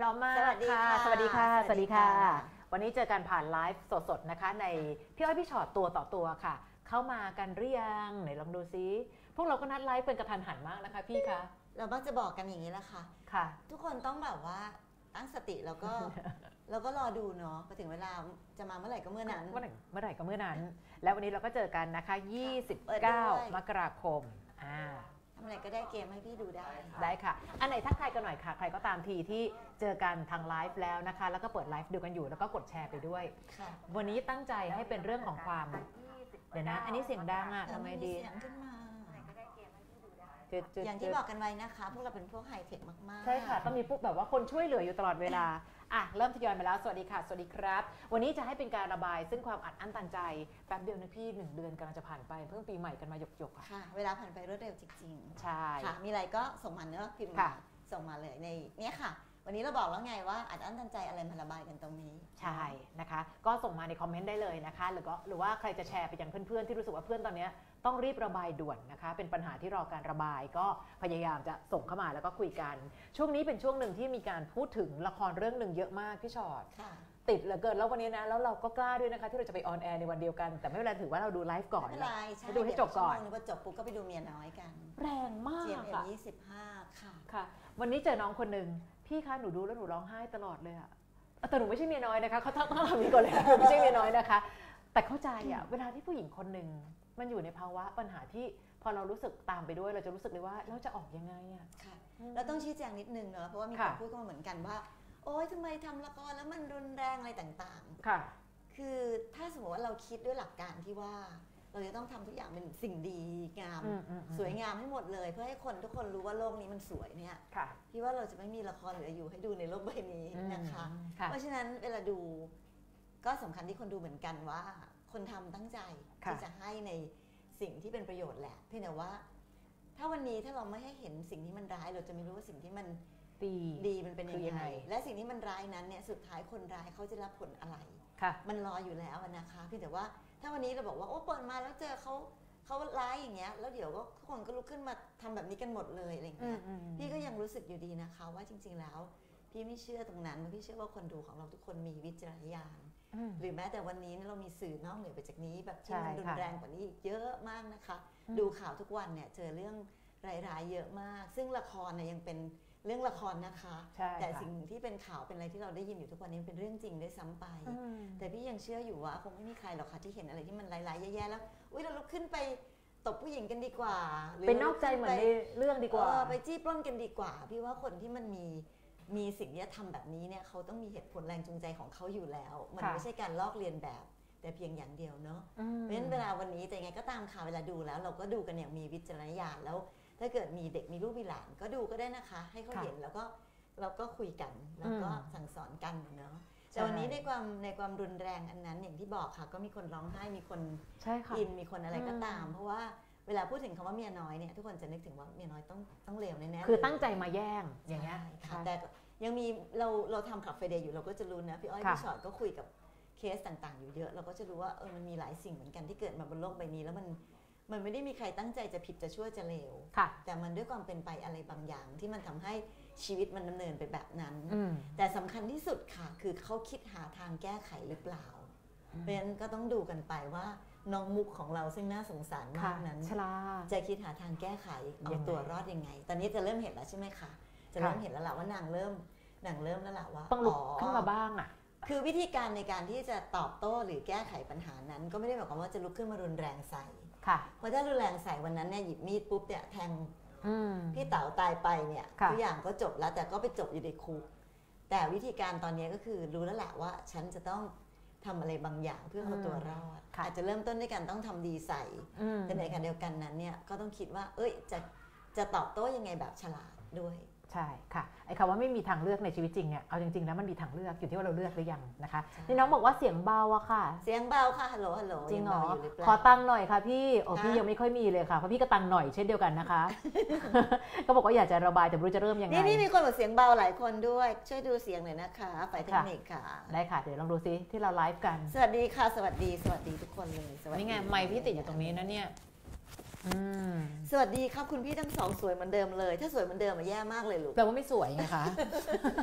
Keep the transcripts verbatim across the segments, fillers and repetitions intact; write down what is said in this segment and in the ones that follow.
ร้อมมากค่ะสวัสดีค่ะสวัสดีค่ะวันนี้เจอกันผ่านไลฟ์สดๆนะคะในพี่อ้อยพี่ชอตตัวต่อตัวค่ะเข้ามากันหรือยังไหนลองดูซิพวกเราก็นัดไลฟ์เป็นกระทันหันมากนะคะพี่คะเรามักจะบอกกันอย่างนี้แหละค่ะค่ะทุกคนต้องแบบว่าตั้งสติแล้วก็แล้วก็รอดูเนาะพอถึงเวลาจะมาเมื่อไหร่ก็เมื่อนั้นเมื่อไหร่เมื่อไหร่ก็เมื่อนั้นแล้ววันนี้เราก็เจอกันนะคะยี่สิบเก้ามกราคมอ่าทำอะไรก็ได้เกมให้พี่ดูได้ได้ค่ะอันไหนทักทายกันหน่อยค่ะใครก็ตามทีที่เจอกันทางไลฟ์แล้วนะคะแล้วก็เปิดไลฟ์ดูกันอยู่แล้วก็กดแชร์ไปด้วยวันนี้ตั้งใจให้เป็นเรื่องของความเดี๋ยวนะอันนี้เสียงดังอ่ะทำไมดีอย่างที่บอกกันไว้นะคะพวกเราเป็นพวกไฮเทคมากๆใช่ค่ะต้องมีพวกแบบว่าคนช่วยเหลืออยู่ตลอดเวลาอ่ะเริ่มทยอยมาแล้วสวัสดีค่ะสวัสดีครับวันนี้จะให้เป็นการระบายซึ่งความอัดอั้นตันใจแป๊บเดียวนะพี่หนึ่งเดือนกำลังจะผ่านไปเพิ่งปีใหม่กันมาหยกๆค่ะเวลาผ่านไปรวดเร็วจริงๆใช่ค่ะมีอะไรก็ส่งมาเนอะพิมพ์มาส่งมาเลยในเนี้ยค่ะวันนี้เราบอกแล้วไงว่าอัดอั้นตันใจอะไรมาระบายกันตรงนี้ใช่นะคะก็ส่งมาในคอมเมนต์ได้เลยนะคะหรือก็หรือว่าใครจะแชร์ไปยังเพื่อนๆที่รู้สึกว่าเพื่อนตอนนี้ต้องรีบระบายด่วนนะคะเป็นปัญหาที่รอการระบายก็พยายามจะส่งเข้ามาแล้วก็คุยกันช่วงนี้เป็นช่วงหนึ่งที่มีการพูดถึงละครเรื่องหนึ่งเยอะมากพี่ชอตติดเหลือเกินแล้ววันนี้นะแล้วเราก็กล้าด้วยนะคะที่เราจะไปออนแอร์ในวันเดียวกันแต่ไม่เป็นไรถือว่าเราดูไลฟ์ก่อนไปดูให้จบก่อนพอจบปุ๊บก็ไปดูเมียน้อยกันแรงมากจี เอ็ม เอ็ม ยี่สิบห้าค่ะค่ะวันนี้เจอน้องคนหนึ่งพี่คะหนูดูแล้วหนูร้องไห้ตลอดเลยอะแต่หนูไม่ใช่เมียน้อยนะคะเขาต้องต้องทำนี้ก่อนเลยหนูไม่ใช่เมียน้อยนะคะแต่เข้าใจอะเวลาที่ผู้หญิงคนหนึ่งมันอยู่ในภาวะปัญหาที่พอเรารู้สึกตามไปด้วยเราจะรู้สึกเลยว่าเราจะออกยังไงอะค่ะเราต้องชี้แจงนิดนึงเนอะเพราะว่ามีคนพูดเข้ามาเหมือนกันว่าโอ๊ยทำไมทำละครแล้วมันรุนแรงอะไรต่างๆค่ะคือถ้าสมมติว่าเราคิดด้วยหลักการที่ว่าเราจะต้องทำทุกอย่างเป็นสิ่งดีงามสวยงามให้หมดเลยเพื่อให้คนทุกคนรู้ว่าโลกนี้มันสวยเนี่ยพี่ว่าเราจะไม่มีละครเหลืออยู่ให้ดูในโลกใบนี้นะคะเพราะฉะนั้นเวลาดูก็สำคัญที่คนดูเหมือนกันว่าคนทำตั้งใจที่จะให้ในสิ่งที่เป็นประโยชน์แหละเพียงแต่ว่าถ้าวันนี้ถ้าเราไม่ให้เห็นสิ่งที่มันร้ายเราจะไม่รู้ว่าสิ่งที่มันดีดีมันเป็นยังไงและสิ่งที่มันร้ายนั้นเนี่ยสุดท้ายคนร้ายเขาจะรับผลอะไรมันรออยู่แล้วนะคะเพียงแต่ว่าถ้าวันนี้เราบอกว่าโอ้เปิดมาแล้วเจอเขาเขาร้ายอย่างเงี้ยแล้วเดี๋ยวก็ทุกคนก็ลุกขึ้นมาทำแบบนี้กันหมดเลยอะไรอย่างเงี้ยพี่ก็ยังรู้สึกอยู่ดีนะคะว่าจริงๆแล้วพี่ไม่เชื่อตรงนั้นพี่เชื่อว่าคนดูของเราทุกคนมีวิจารณญาณหรือแม้แต่วันนี้เรามีสื่อนอกเหนือไปจากนี้แบบที่มันรุนแรงกว่านี้เยอะมากนะคะดูข่าวทุกวันเนี่ยเจอเรื่องร้ายๆเยอะมากซึ่งละครเนี่ยยังเป็นเรื่องละครนะคะแต่สิ่งที่เป็นข่าวเป็นอะไรที่เราได้ยินอยู่ทุกวันนี้เป็นเรื่องจริงด้วยซ้ำไปแต่พี่ยังเชื่ออยู่ว่าคงไม่มีใครหรอกค่ะที่เห็นอะไรที่มันร้ายๆแย่ๆแล้วอุ้ยเราลุกขึ้นไปตบผู้หญิงกันดีกว่าเป็นนอกใจเหมือนในเรื่องดีกว่าไปจี้ปล้นกันดีกว่าพี่ว่าคนที่มันมีมีสิ่งที่จะทำแบบนี้เนี่ยเขาต้องมีเหตุผลแรงจูงใจของเขาอยู่แล้วมันไม่ใช่การลอกเลียนแบบแต่เพียงอย่างเดียวเนาะเพราะฉะนั้นเวลาวันนี้แต่ยังไงก็ตามค่ะเวลาดูแล้วเราก็ดูกันอย่างมีวิจารณญาณแล้วถ้าเกิดมีเด็กมีลูกมีหลานก็ดูก็ได้นะคะให้เขาเห็นแล้วก็เราก็คุยกันแล้วก็สั่งสอนกันเนาะแต่วันนี้ในความในความรุนแรงอันนั้นอย่างที่บอกค่ะก็มีคนร้องไห้มีคนอินมีคนอะไรก็ตามเพราะว่าเวลาพูดถึงคำว่าเมียน้อยเนี่ยทุกคนจะนึกถึงว่าเมียน้อยต้องต้องเลวแน่ๆคือตั้งใจมาแย่งอย่างเงี้ยแต่ยังมีเราเราทำขับไฟเดย์อยู่เราก็จะรู้นะพี่อ้อยพี่ชอตก็คุยกับเคสต่างๆอยู่เยอะเราก็จะรู้ว่าเออมันมีหลายสิ่งเหมือนกันที่เกิดมาบนโลกใบนี้แล้วมันมันไม่ได้มีใครตั้งใจจะผิดจะชั่วจะเลวแต่มันด้วยความเป็นไปอะไรบางอย่างที่มันทำให้ชีวิตมันดำเนินไปแบบนั้นแต่สำคัญที่สุดค่ะคือเขาคิดหาทางแก้ไขหรือเปล่าเพราะฉะนั้นก็ต้องดูกันไปว่าน้องมุกของเราซึ่งน่าสงสารมากนั้นจะคิดหาทางแก้ไขเอาตัวรอดยังไงตอนนี้จะเริ่มเห็นแล้วใช่ไหมคะจะเริ่มเห็นแล้วแหละว่านางเริ่มนางเริ่มแล้วแหละว่าต้องลุกขึ้นมาบ้างอ่ะคือวิธีการในการที่จะตอบโต้หรือแก้ไขปัญหานั้นก็ไม่ได้หมายความว่าจะลุกขึ้นมารุนแรงใส่เพราะถ้ารุนแรงใส่วันนั้นเนี่ยหยิบมีดปุ๊บเนี่ยแทงพี่เต๋าตายไปเนี่ยทุกอย่างก็จบแล้วแต่ก็ไปจบอยู่ในคุกแต่วิธีการตอนนี้ก็คือรู้แล้วแหละว่าฉันจะต้องทำอะไรบางอย่างเพื่อเอาตัวรอดอาจจะเริ่มต้นด้วยการต้องทำดีใส่แต่ในขณะเดียวกันนั้นเนี่ยก็ต้องคิดว่าเอ้ยจะจะตอบโต้ยังไงแบบฉลาดด้วยใช่ค่ะไอ้คำว่าไม่มีทางเลือกในชีวิตจริงเนี่ยเอาจริงๆนะมันมีทางเลือกอยู่ที่ว่าเราเลือกหรือยังนะคะนี่น้องบอกว่าเสียงเบาอะค่ะเสียงเบาค่ะฮัลโหลฮัลโหลจริงเหรอขอตังค์หน่อยค่ะพี่โอ้พี่ยังไม่ค่อยมีเลยค่ะเพราะพี่ก็ตังค์หน่อยเช่นเดียวกันนะคะก็บอกว่าอยากจะระบายแต่ไม่รู้จะเริ่มยังไงนี่นี่มีคนบอกเสียงเบาหลายคนด้วยช่วยดูเสียงหน่อยนะคะฝ่ายเทคนิคค่ะได้ค่ะเดี๋ยวลองดูซิที่เราไลฟ์กันสวัสดีค่ะสวัสดีสวัสดีทุกคนเลยสวัสดีนี่ไงไมค์พี่ติดอยู่ตรงนี้นะเนี่ยสวัสดีครับคุณพี่ทั้งสองสวยเหมือนเดิมเลยถ้าสวยเหมือนเดิมมันแย่มากเลยลูกแปลว่าไม่สวยไงคะ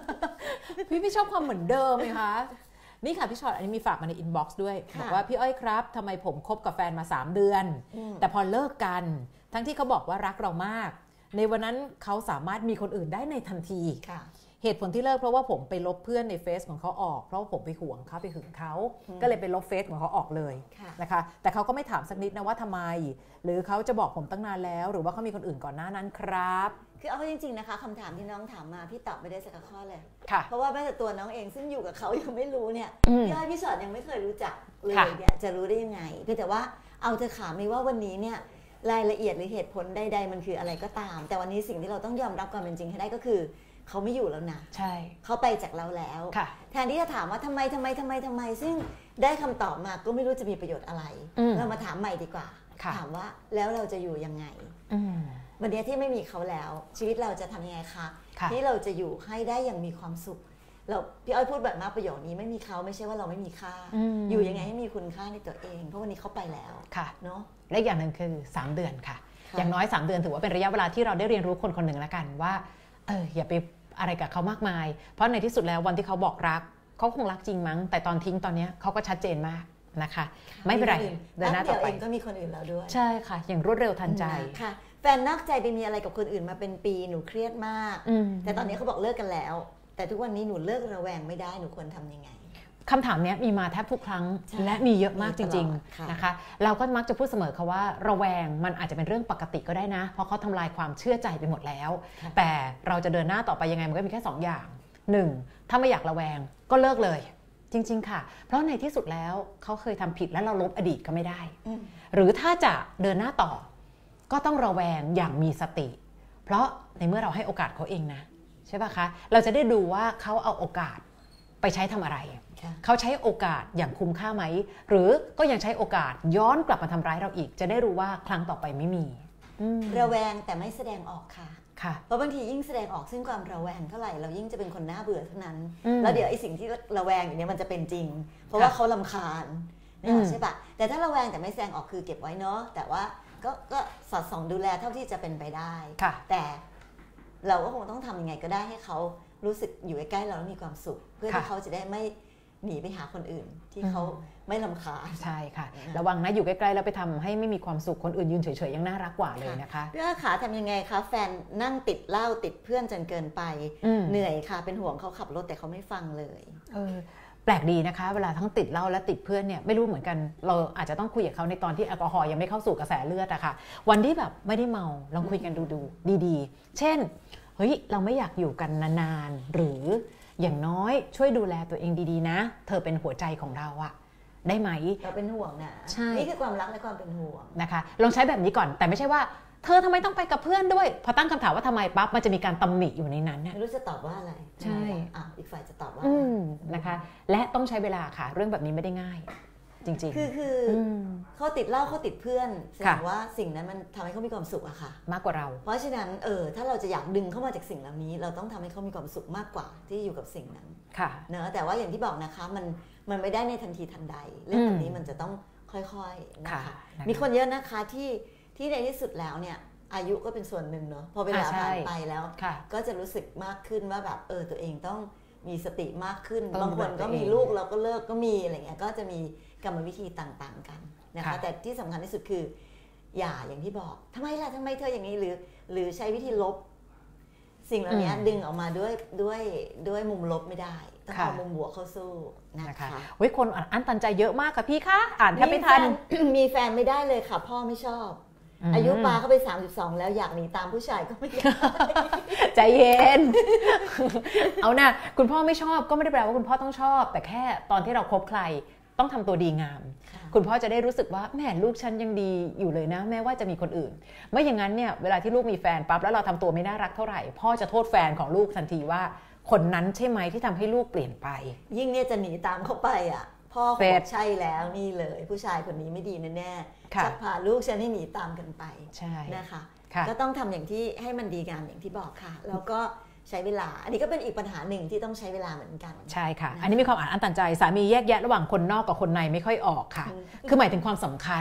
พี่ไม่ชอบความเหมือนเดิมไหมคะนี่ค่ะพี่ชอตอันนี้มีฝากมาในอินบ็อกซ์ด้วยบอกว่าพี่อ้อยครับทำไมผมคบกับแฟนมาสามเดือนแต่พอเลิกกันทั้งที่เขาบอกว่ารักเรามากในวันนั้นเขาสามารถมีคนอื่นได้ในทันทีเหตุผลที่เลิกเพราะว่าผมไปลบเพื่อนในเฟซของเขาออกเพราะว่าผมไปห่วงเขาไปหึงเขาก็เลยไปลบเฟซของเขาออกเลยนะคะแต่เขาก็ไม่ถามสักนิดนะว่าทำไมหรือเขาจะบอกผมตั้งนานแล้วหรือว่าเขามีคนอื่นก่อนหน้านั้นครับคือเอาจริงๆนะคะคำถามที่น้องถามมาพี่ตอบไม่ได้สักข้อเลยเพราะว่าแม้แต่ตัวน้องเองซึ่งอยู่กับเขายังไม่รู้เนี่ยพี่อ้อยพี่ชอตยังไม่เคยรู้จักเลยเนี่ยจะรู้ได้ยังไงเพียงแต่ว่าเอาเธอขาไม่ว่าวันนี้เนี่ยรายละเอียดหรือเหตุผลใดๆมันคืออะไรก็ตามแต่วันนี้สิ่งที่เราต้องยอมรับความเป็นจริงให้ได้ก็คือเขาไม่อยู่แล้วนะใช่เขาไปจากเราแล้วแทนที่จะถามว่าทำไมทำไมทำไมทำไมซึ่งได้คำตอบมาก็ไม่รู้จะมีประโยชน์อะไรเรามาถามใหม่ดีกว่าถามว่าแล้วเราจะอยู่ยังไงวันนี้ที่ไม่มีเขาแล้วชีวิตเราจะทำยังไงคะที่เราจะอยู่ให้ได้อย่างมีความสุขเราพี่อ้อยพูดแบบมากประโยคนี้ไม่มีเขาไม่ใช่ว่าเราไม่มีค่าอยู่ยังไงให้มีคุณค่าในตัวเองเพราะวันนี้เขาไปแล้วเนาะและอย่างหนึ่งคือสามเดือนค่ะอย่างน้อยสามเดือนถือว่าเป็นระยะเวลาที่เราได้เรียนรู้คนคนหนึ่งแล้วกันว่าเอออย่าไปอะไรกับเขามากมายเพราะในที่สุดแล้ววันที่เขาบอกรักเขาคงรักจริงมั้งแต่ตอนทิ้งตอนนี้เขาก็ชัดเจนมากนะคะไม่เป็นไรเดินหน้าต่อไปก็มีคนอื่นแล้วด้วยใช่ค่ะอย่างรวดเร็วทันใจค่ะแฟนนอกใจไปมีอะไรกับคนอื่นมาเป็นปีหนูเครียดมากแต่ตอนนี้เขาบอกเลิกกันแล้วแต่ทุกวันนี้หนูเลิกระแวงไม่ได้หนูควรทำยังไงคำถามนี้มีมาแทบทุกครั้งและมีเยอะมากจริงๆนะคะเราก็มักจะพูดเสมอค่ะว่าระแวงมันอาจจะเป็นเรื่องปกติก็ได้นะเพราะเขาทำลายความเชื่อใจไปหมดแล้วแต่เราจะเดินหน้าต่อไปยังไงมันก็มีแค่สองอย่างหนึ่งถ้าไม่อยากระแวงก็เลิกเลยจริงๆค่ะเพราะในที่สุดแล้วเขาเคยทำผิดแล้วเราลบอดีตก็ไม่ได้หรือถ้าจะเดินหน้าต่อก็ต้องระแวงอย่างมีสติเพราะในเมื่อเราให้โอกาสเขาเองนะใช่ป่ะคะเราจะได้ดูว่าเขาเอาโอกาสไปใช้ทำอะไรเขาใช้โอกาสอย่างคุ้มค่าไหมหรือก็ยังใช้โอกาสย้อนกลับมาทำร้ายเราอีกจะได้รู้ว่าครั้งต่อไปไม่มีระแวงแต่ไม่แสดงออกค่ะเพราะบางทียิ่งแสดงออกซึ่งความระแวงเท่าไหร่เรายิ่งจะเป็นคนน่าเบื่อเท่านั้นแล้วเดี๋ยวไอ้สิ่งที่ระแวงอย่างนี้มันจะเป็นจริงเพราะว่าเขารำคาญใช่ปะแต่ถ้าระแวงแต่ไม่แสดงออกคือเก็บไว้เนาะแต่ว่าก็ก็สอดส่องดูแลเท่าที่จะเป็นไปได้แต่เราก็คงต้องทำยังไงก็ได้ให้เขารู้สึกอยู่ใกล้ๆเราแล้วมีความสุขเพื่อที่เขาจะได้ไม่หนีไปหาคนอื่นที่เขาไม่รำคาญใช่ค่ะระวังนะอยู่ใกล้ๆแล้วไปทำให้ไม่มีความสุขคนอื่นยืนเฉยๆยังน่ารักกว่าเลยนะคะพี่อ้อยขาทำยังไงคะแฟนนั่งติดเหล้าติดเพื่อนจนเกินไปเหนื่อยค่ะเป็นห่วงเขาขับรถแต่เขาไม่ฟังเลยเออแปลกดีนะคะเวลาทั้งติดเหล้าและติดเพื่อนเนี่ยไม่รู้เหมือนกันเราอาจจะต้องคุยกับเขาในตอนที่แอลกอฮอล์ยังไม่เข้าสู่กระแสเลือดอะค่ะวันที่แบบไม่ได้เมาลองคุยกันดูๆดีๆเช่นเฮ้ยเราไม่อยากอยู่กันนานๆหรืออย่างน้อยช่วยดูแลตัวเองดีๆนะเธอเป็นหัวใจของเราอะได้ไหมเราเป็นห่วงนะนี่คือความรักและความเป็นห่วงนะคะลองใช้แบบนี้ก่อนแต่ไม่ใช่ว่าเธอทำไมต้องไปกับเพื่อนด้วยพอตั้งคำถามว่าทำไมปั๊บมันจะมีการตำหนิอยู่ในนั้นไม่รู้จะตอบว่าอะไรใช่อ่ะอีกฝ่ายจะตอบว่านะคะและต้องใช้เวลาค่ะเรื่องแบบนี้ไม่ได้ง่ายจริงๆคือคือเขาติดเหล้าเขาติดเพื่อนแสดงว่าสิ่งนั้นมันทำให้เขามีความสุขอะค่ะมากกว่าเราเพราะฉะนั้นเออถ้าเราจะอยากดึงเข้ามาจากสิ่งเหล่านี้เราต้องทำให้เขามีความสุขมากกว่าที่อยู่กับสิ่งนั้นเนอะแต่ว่าอย่างที่บอกนะคะมันมันไม่ได้ในทันทีทันใดเรื่องแบบนี้มันจะต้องค่อยๆนะคะมีคนเยอะนะคะที่ที่ในที่สุดแล้วเนี่ยอายุก็เป็นส่วนหนึ่งเนอะพอเวลาผ่านไปแล้วก็จะรู้สึกมากขึ้นว่าแบบเออตัวเองต้องมีสติมากขึ้นบางคนก็มีลูกเราก็เลิกก็มีอะไรเงี้ยก็จะมีกรรมวิธีต่างๆกันนะคะแต่ที่สำคัญที่สุดคืออย่าอย่างที่บอกทำไมล่ะทำไมเธออย่างนี้หรือหรือใช้วิธีลบสิ่งเหล่านี้ดึงออกมาด้วยด้วยด้วยมุมลบไม่ได้ต้องเอามุมบวกเข้าสู้นะคะเฮ้ยคนอันตันใจเยอะมากค่ะพี่คะอ่านแทบไม่ทันมีแฟนไม่ได้เลยค่ะพ่อไม่ชอบอายุปาเข้าไปสามสิบสองแล้วอยากหนีตามผู้ชายก็ไม่ได้ใจเย็นเอานะคุณพ่อไม่ชอบก็ไม่ได้แปลว่าคุณพ่อต้องชอบแต่แค่ตอนที่เราคบใครต้องทำตัวดีงามคุณพ่อจะได้รู้สึกว่าแม่ลูกฉันยังดีอยู่เลยนะแม้ว่าจะมีคนอื่นไม่อย่างนั้นเนี่ยเวลาที่ลูกมีแฟนปั๊บแล้วเราทำตัวไม่น่ารักเท่าไหร่พ่อจะโทษแฟนของลูกทันทีว่าคนนั้นใช่ไหมที่ทำให้ลูกเปลี่ยนไปยิ่งเนี่ยจะหนีตามเขาไปอ่ะพ่อคงใช่แล้วนี่เลยผู้ชายคนนี้ไม่ดีแน่ๆจะพาลูกฉันให้หนีตามกันไปนะคะก็ต้องทำอย่างที่ให้มันดีงามอย่างที่บอกค่ะแล้วก็ใช้เวลาอันนี้ก็เป็นอีกปัญหาหนึ่งที่ต้องใช้เวลาเหมือนกันใช่ค่ะอันนี้มีความอ่านอันตันใจสามีแยกแยะระหว่างคนนอกกับคนในไม่ค่อยออกค่ะคือหมายถึงความสำคัญ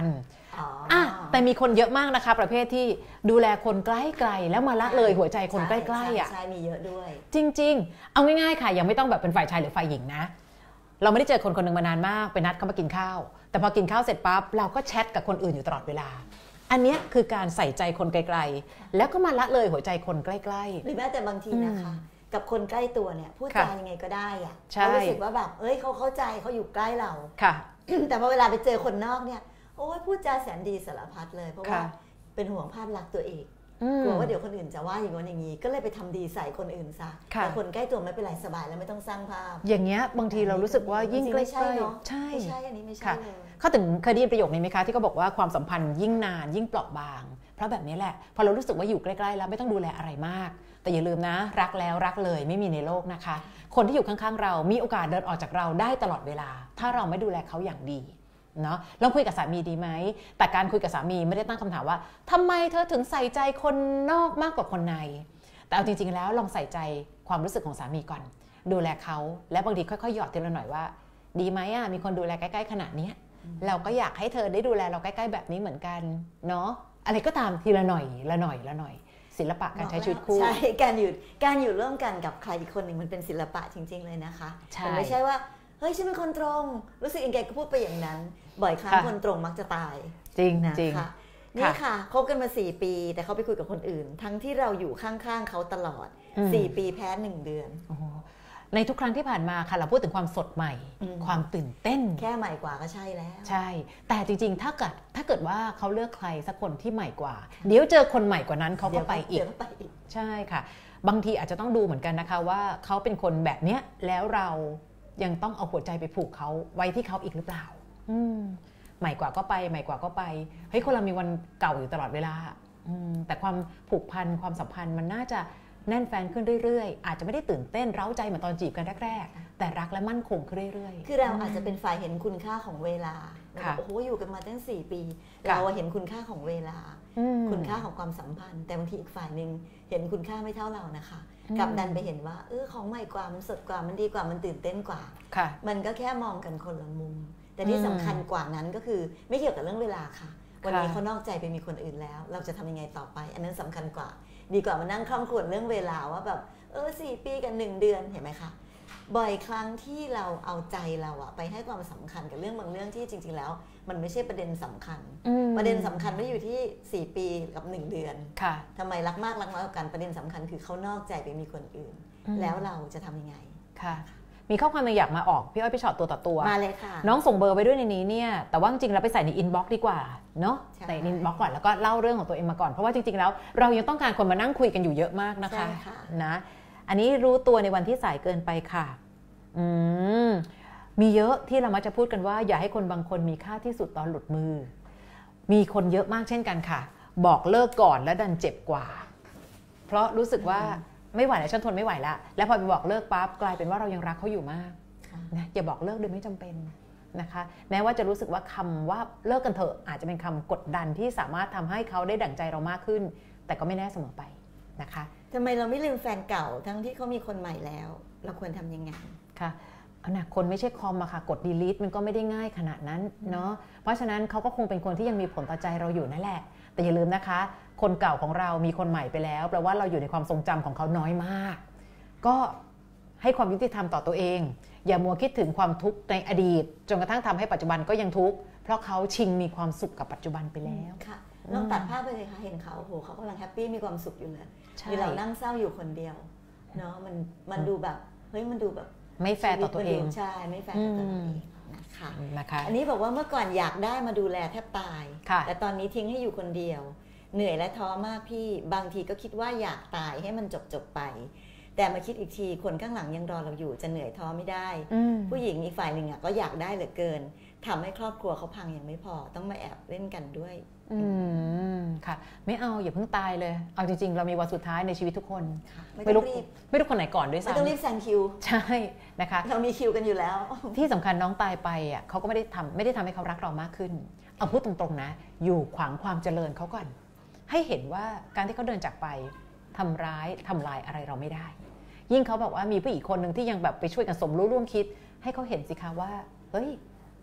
อ่ะแต่มีคนเยอะมากนะคะประเภทที่ดูแลคนใกล้ๆแล้วมาละเลยหัวใจคนใกล้ๆอ่ะใช่มีเยอะด้วยจริงๆเอาง่ายๆค่ะยังไม่ต้องแบบเป็นฝ่ายชายหรือฝ่ายหญิงนะเราไม่ได้เจอคนคนหนึ่งมานานมากไปนัดเขามากินข้าวแต่พอกินข้าวเสร็จปั๊บเราก็แชทกับคนอื่นอยู่ตลอดเวลาอันนี้คือการใส่ใจคนไกลๆแล้วก็มาละเลยหัวใจคนใกล้ๆหรือแม้แต่บางทีนะคะกับคนใกล้ตัวเนี่ยพูดจายังไงก็ได้อะเขารู้สึกว่าแบบเอ้ยเขาเข้าใจเขาอยู่ใกล้เราค่ะแต่พอเวลาไปเจอคนนอกเนี่ยโอ้ยพูดจาแสนดีสารพัดเลยเพราะว่าเป็นห่วงภาพลักษณ์ตัวเองกลัวว่าเดี๋ยวคนอื่นจะว่าอย่างนั้นอย่างนี้ก็เลยไปทำดีใส่คนอื่นซะแต่คนใกล้ตัวไม่เป็นไรสบายแล้วไม่ต้องสร้างภาพอย่างเงี้ยบางทีเรารู้สึกว่ายิ่งใกล้ๆใช่ไม่ใช่อันนี้ไม่ใช่เลยเขาถึงเคยได้ยินประโยคนี้ไหมคะที่เขาบอกว่าความสัมพันธ์ยิ่งนานยิ่งเปราะบางเพราะแบบนี้แหละพอเรารู้สึกว่าอยู่ใกล้ๆแล้วไม่ต้องดูแลอะไรมากแต่อย่าลืมนะรักแล้วรักเลยไม่มีในโลกนะคะคนที่อยู่ข้างๆเรามีโอกาสเดินออกจากเราได้ตลอดเวลาถ้าเราไม่ดูแลเขาอย่างดีเนาะลองคุยกับสามีดีไหมแต่การคุยกับสามีไม่ได้ตั้งคำถามว่าทำไมเธอถึงใส่ใจคนนอกมากกว่าคนในแต่เอาจริงๆแล้วลองใส่ใจความรู้สึกของสามีก่อนดูแลเขาและบางทีค่อยๆหยอดทีละหน่อยว่าดีไหมอ่ะมีคนดูแลใกล้ๆขนาดนี้เราก็อยากให้เธอได้ดูแลเราใกล้ๆแบบนี้เหมือนกันเนาะอะไรก็ตามทีละหน่อยละหน่อยละหน่อยศิลปะการใช้ชีวิตคู่ใช่การอยู่การอยู่ร่วมกันกับใครอีกคนหนึ่งมันเป็นศิลปะจริงๆเลยนะคะแต่ไม่ใช่ว่าเฮ้ยฉันเป็นคนตรงรู้สึกยังไงก็พูดไปอย่างนั้นบ่อยครั้งคนตรงมักจะตายจริงนะค่ะนี่ค่ะคบกันมาสี่ปีแต่เขาไปคุยกับคนอื่นทั้งที่เราอยู่ข้างๆเขาตลอดสี่ปีแพ้หนึ่งเดือนในทุกครั้งที่ผ่านมาค่ะเราพูดถึงความสดใหม่ความตื่นเต้นแค่ใหม่กว่าก็ใช่แล้วใช่แต่จริงๆถ้าเกิดถ้าเกิดว่าเขาเลือกใครสักคนที่ใหม่กว่าเดี๋ยวเจอคนใหม่กว่านั้นเขาก็ไปอีกใช่ค่ะบางทีอาจจะต้องดูเหมือนกันนะคะว่าเขาเป็นคนแบบเนี้ยแล้วเรายังต้องเอาหัวใจไปผูกเขาไว้ที่เขาอีกหรือเปล่าอืมใหม่กว่าก็ไปใหม่กว่าก็ไปเฮ้ยคนเรามีวันเก่าอยู่ตลอดเวลาอืมแต่ความผูกพันความสัมพันธ์มันน่าจะแน่นแฟนขึ้นเรื่อยๆอาจจะไม่ได้ตื่นเต้นเร้าใจเหมือนตอนจีบกันแรกๆแต่รักและมั่นคงขึ้นเรื่อยๆคือเราอาจจะเป็นฝ่ายเห็นคุณค่าของเวลาโอ้โหอยู่กันมาตั้งสี่ปีเราเห็นคุณค่าของเวลาคุณค่าของความสัมพันธ์แต่บางทีอีกฝ่ายนึงเห็นคุณค่าไม่เท่าเรานะคะกลับดันไปเห็นว่าเออของใหม่กว่ามันสดกว่ามันดีกว่ามันตื่นเต้นกว่ามันก็แค่มองกันคนละมุมแต่ที่สำคัญกว่านั้นก็คือไม่เกี่ยวกับเรื่องเวลาค่ะวันนี้เขานอกใจไปมีคนอื่นแล้วเราจะทำยังไงต่อไปอันนั้นสำคัญกว่าดีกว่ามานั่งคล่ำครวญเรื่องเวลาว่าแบบเออสี่ปีกับหนึ่งเดือนเห็นไหมคะบ่อยครั้งที่เราเอาใจเราอะไปให้ความสำคัญกับเรื่องบางเรื่องที่จริงๆแล้วมันไม่ใช่ประเด็นสำคัญประเด็นสำคัญไม่อยู่ที่สี่ปีกับหนึ่งเดือนทำไมรักมากรักน้อยกันประเด็นสำคัญคือเขานอกใจไปมีคนอื่นแล้วเราจะทำยังไงค่ะมีข้อความอยากมาออกพี่อ้อยพี่ชอตตัวต่อตัวมาเลยค่ะน้องส่งเบอร์ไปด้วยในนี้เนี่ยแต่ว่าจริงๆเราไปใส่ในอินบ็อกซ์ดีกว่าเนาะใส่ในอินบ็อกซ์ก่อนแล้วก็เล่าเรื่องของตัวเองมาก่อนเพราะว่าจริงๆแล้วเรายังต้องการคนมานั่งคุยกันอยู่เยอะมากนะคะนะอันนี้รู้ตัวในวันที่สายเกินไปค่ะอืมมีเยอะที่เรามักจะพูดกันว่าอย่าให้คนบางคนมีค่าที่สุดตอนหลุดมือมีคนเยอะมากเช่นกันค่ะบอกเลิกก่อนแล้วดันเจ็บกว่าเพราะรู้สึกว่าไม่ไหวแล้วฉันทนไม่ไหวแล้วแล้วพอไปบอกเลิกปั๊บกลายเป็นว่าเรายังรักเขาอยู่มากนะอย่าบอกเลิกโดยไม่จำเป็นนะคะแม้ว่าจะรู้สึกว่าคำว่าเลิกกันเถอะอาจจะเป็นคำกดดันที่สามารถทำให้เขาได้ดั่งใจเรามากขึ้นแต่ก็ไม่แน่เสมอไปนะคะทำไมเราไม่ลืมแฟนเก่าทั้งที่เขามีคนใหม่แล้วเราควรทำยังไงค่ะนะคนไม่ใช่คอมอะค่ะกด delete มันก็ไม่ได้ง่ายขนาดนั้นเนาะเพราะฉะนั้นเขาก็คงเป็นคนที่ยังมีผลต่อใจเราอยู่นั่นแหละแต่อย่าลืมนะคะคนเก่าของเรามีคนใหม่ไปแล้วแปลว่าเราอยู่ในความทรงจำของเขาน้อยมากก็ให้ความยุติธรรมต่อตัวเองอย่ามัวคิดถึงความทุกข์ในอดีตจนกระทั่งทำให้ปัจจุบันก็ยังทุกข์เพราะเขาชิงมีความสุขกับปัจจุบันไปแล้วค่ะลองตัดภาพไปเลยค่ะเห็นเขาโหเขากำลังแฮปปี้มีความสุขอยู่เลยมีเรานั่งเศร้าอยู่คนเดียวเนาะมันมันดูแบบเฮ้ยมันดูแบบไม่แฟร์ต่อตัวเองใช่ไม่แฟร์ต่อตัวเองนะคะนะคะอันนี้บอกว่าเมื่อก่อนอยากได้มาดูแลแทบตายแต่ตอนนี้ทิ้งให้อยู่คนเดียวเหนื่อยและท้อมากพี่บางทีก็คิดว่าอยากตายให้มันจบจบไปแต่มาคิดอีกทีคนข้างหลังยังรอเราอยู่จะเหนื่อยท้อไม่ได้ผู้หญิงอีกฝ่ายหนึ่งอ่ะก็อยากได้เหลือเกินทำให้ครอบครัวเขาพังยังไม่พอต้องมาแอบเล่นกันด้วยอืมค่ะไม่เอาอย่าเพิ่งตายเลยเอาจริงๆเรามีวันสุดท้ายในชีวิตทุกคนไม่รู้ไม่รู้คนไหนก่อนด้วยซ้ำไม่ต้องรีบแซงคิวใช่นะคะเรามีคิวกันอยู่แล้วที่สำคัญน้องตายไปอ่ะเขาก็ไม่ได้ทำไม่ได้ทำให้เขารักเรามากขึ้นเอาพูดตรงๆนะอยู่ขวางความเจริญเขาก่อนให้เห็นว่าการที่เขาเดินจากไปทำร้ายทำลายอะไรเราไม่ได้ยิ่งเขาบอกว่ามีผู้หญิงคนหนึ่งที่ยังแบบไปช่วยกันสมรู้ร่วมคิดให้เขาเห็นสิคะว่าเฮ้ย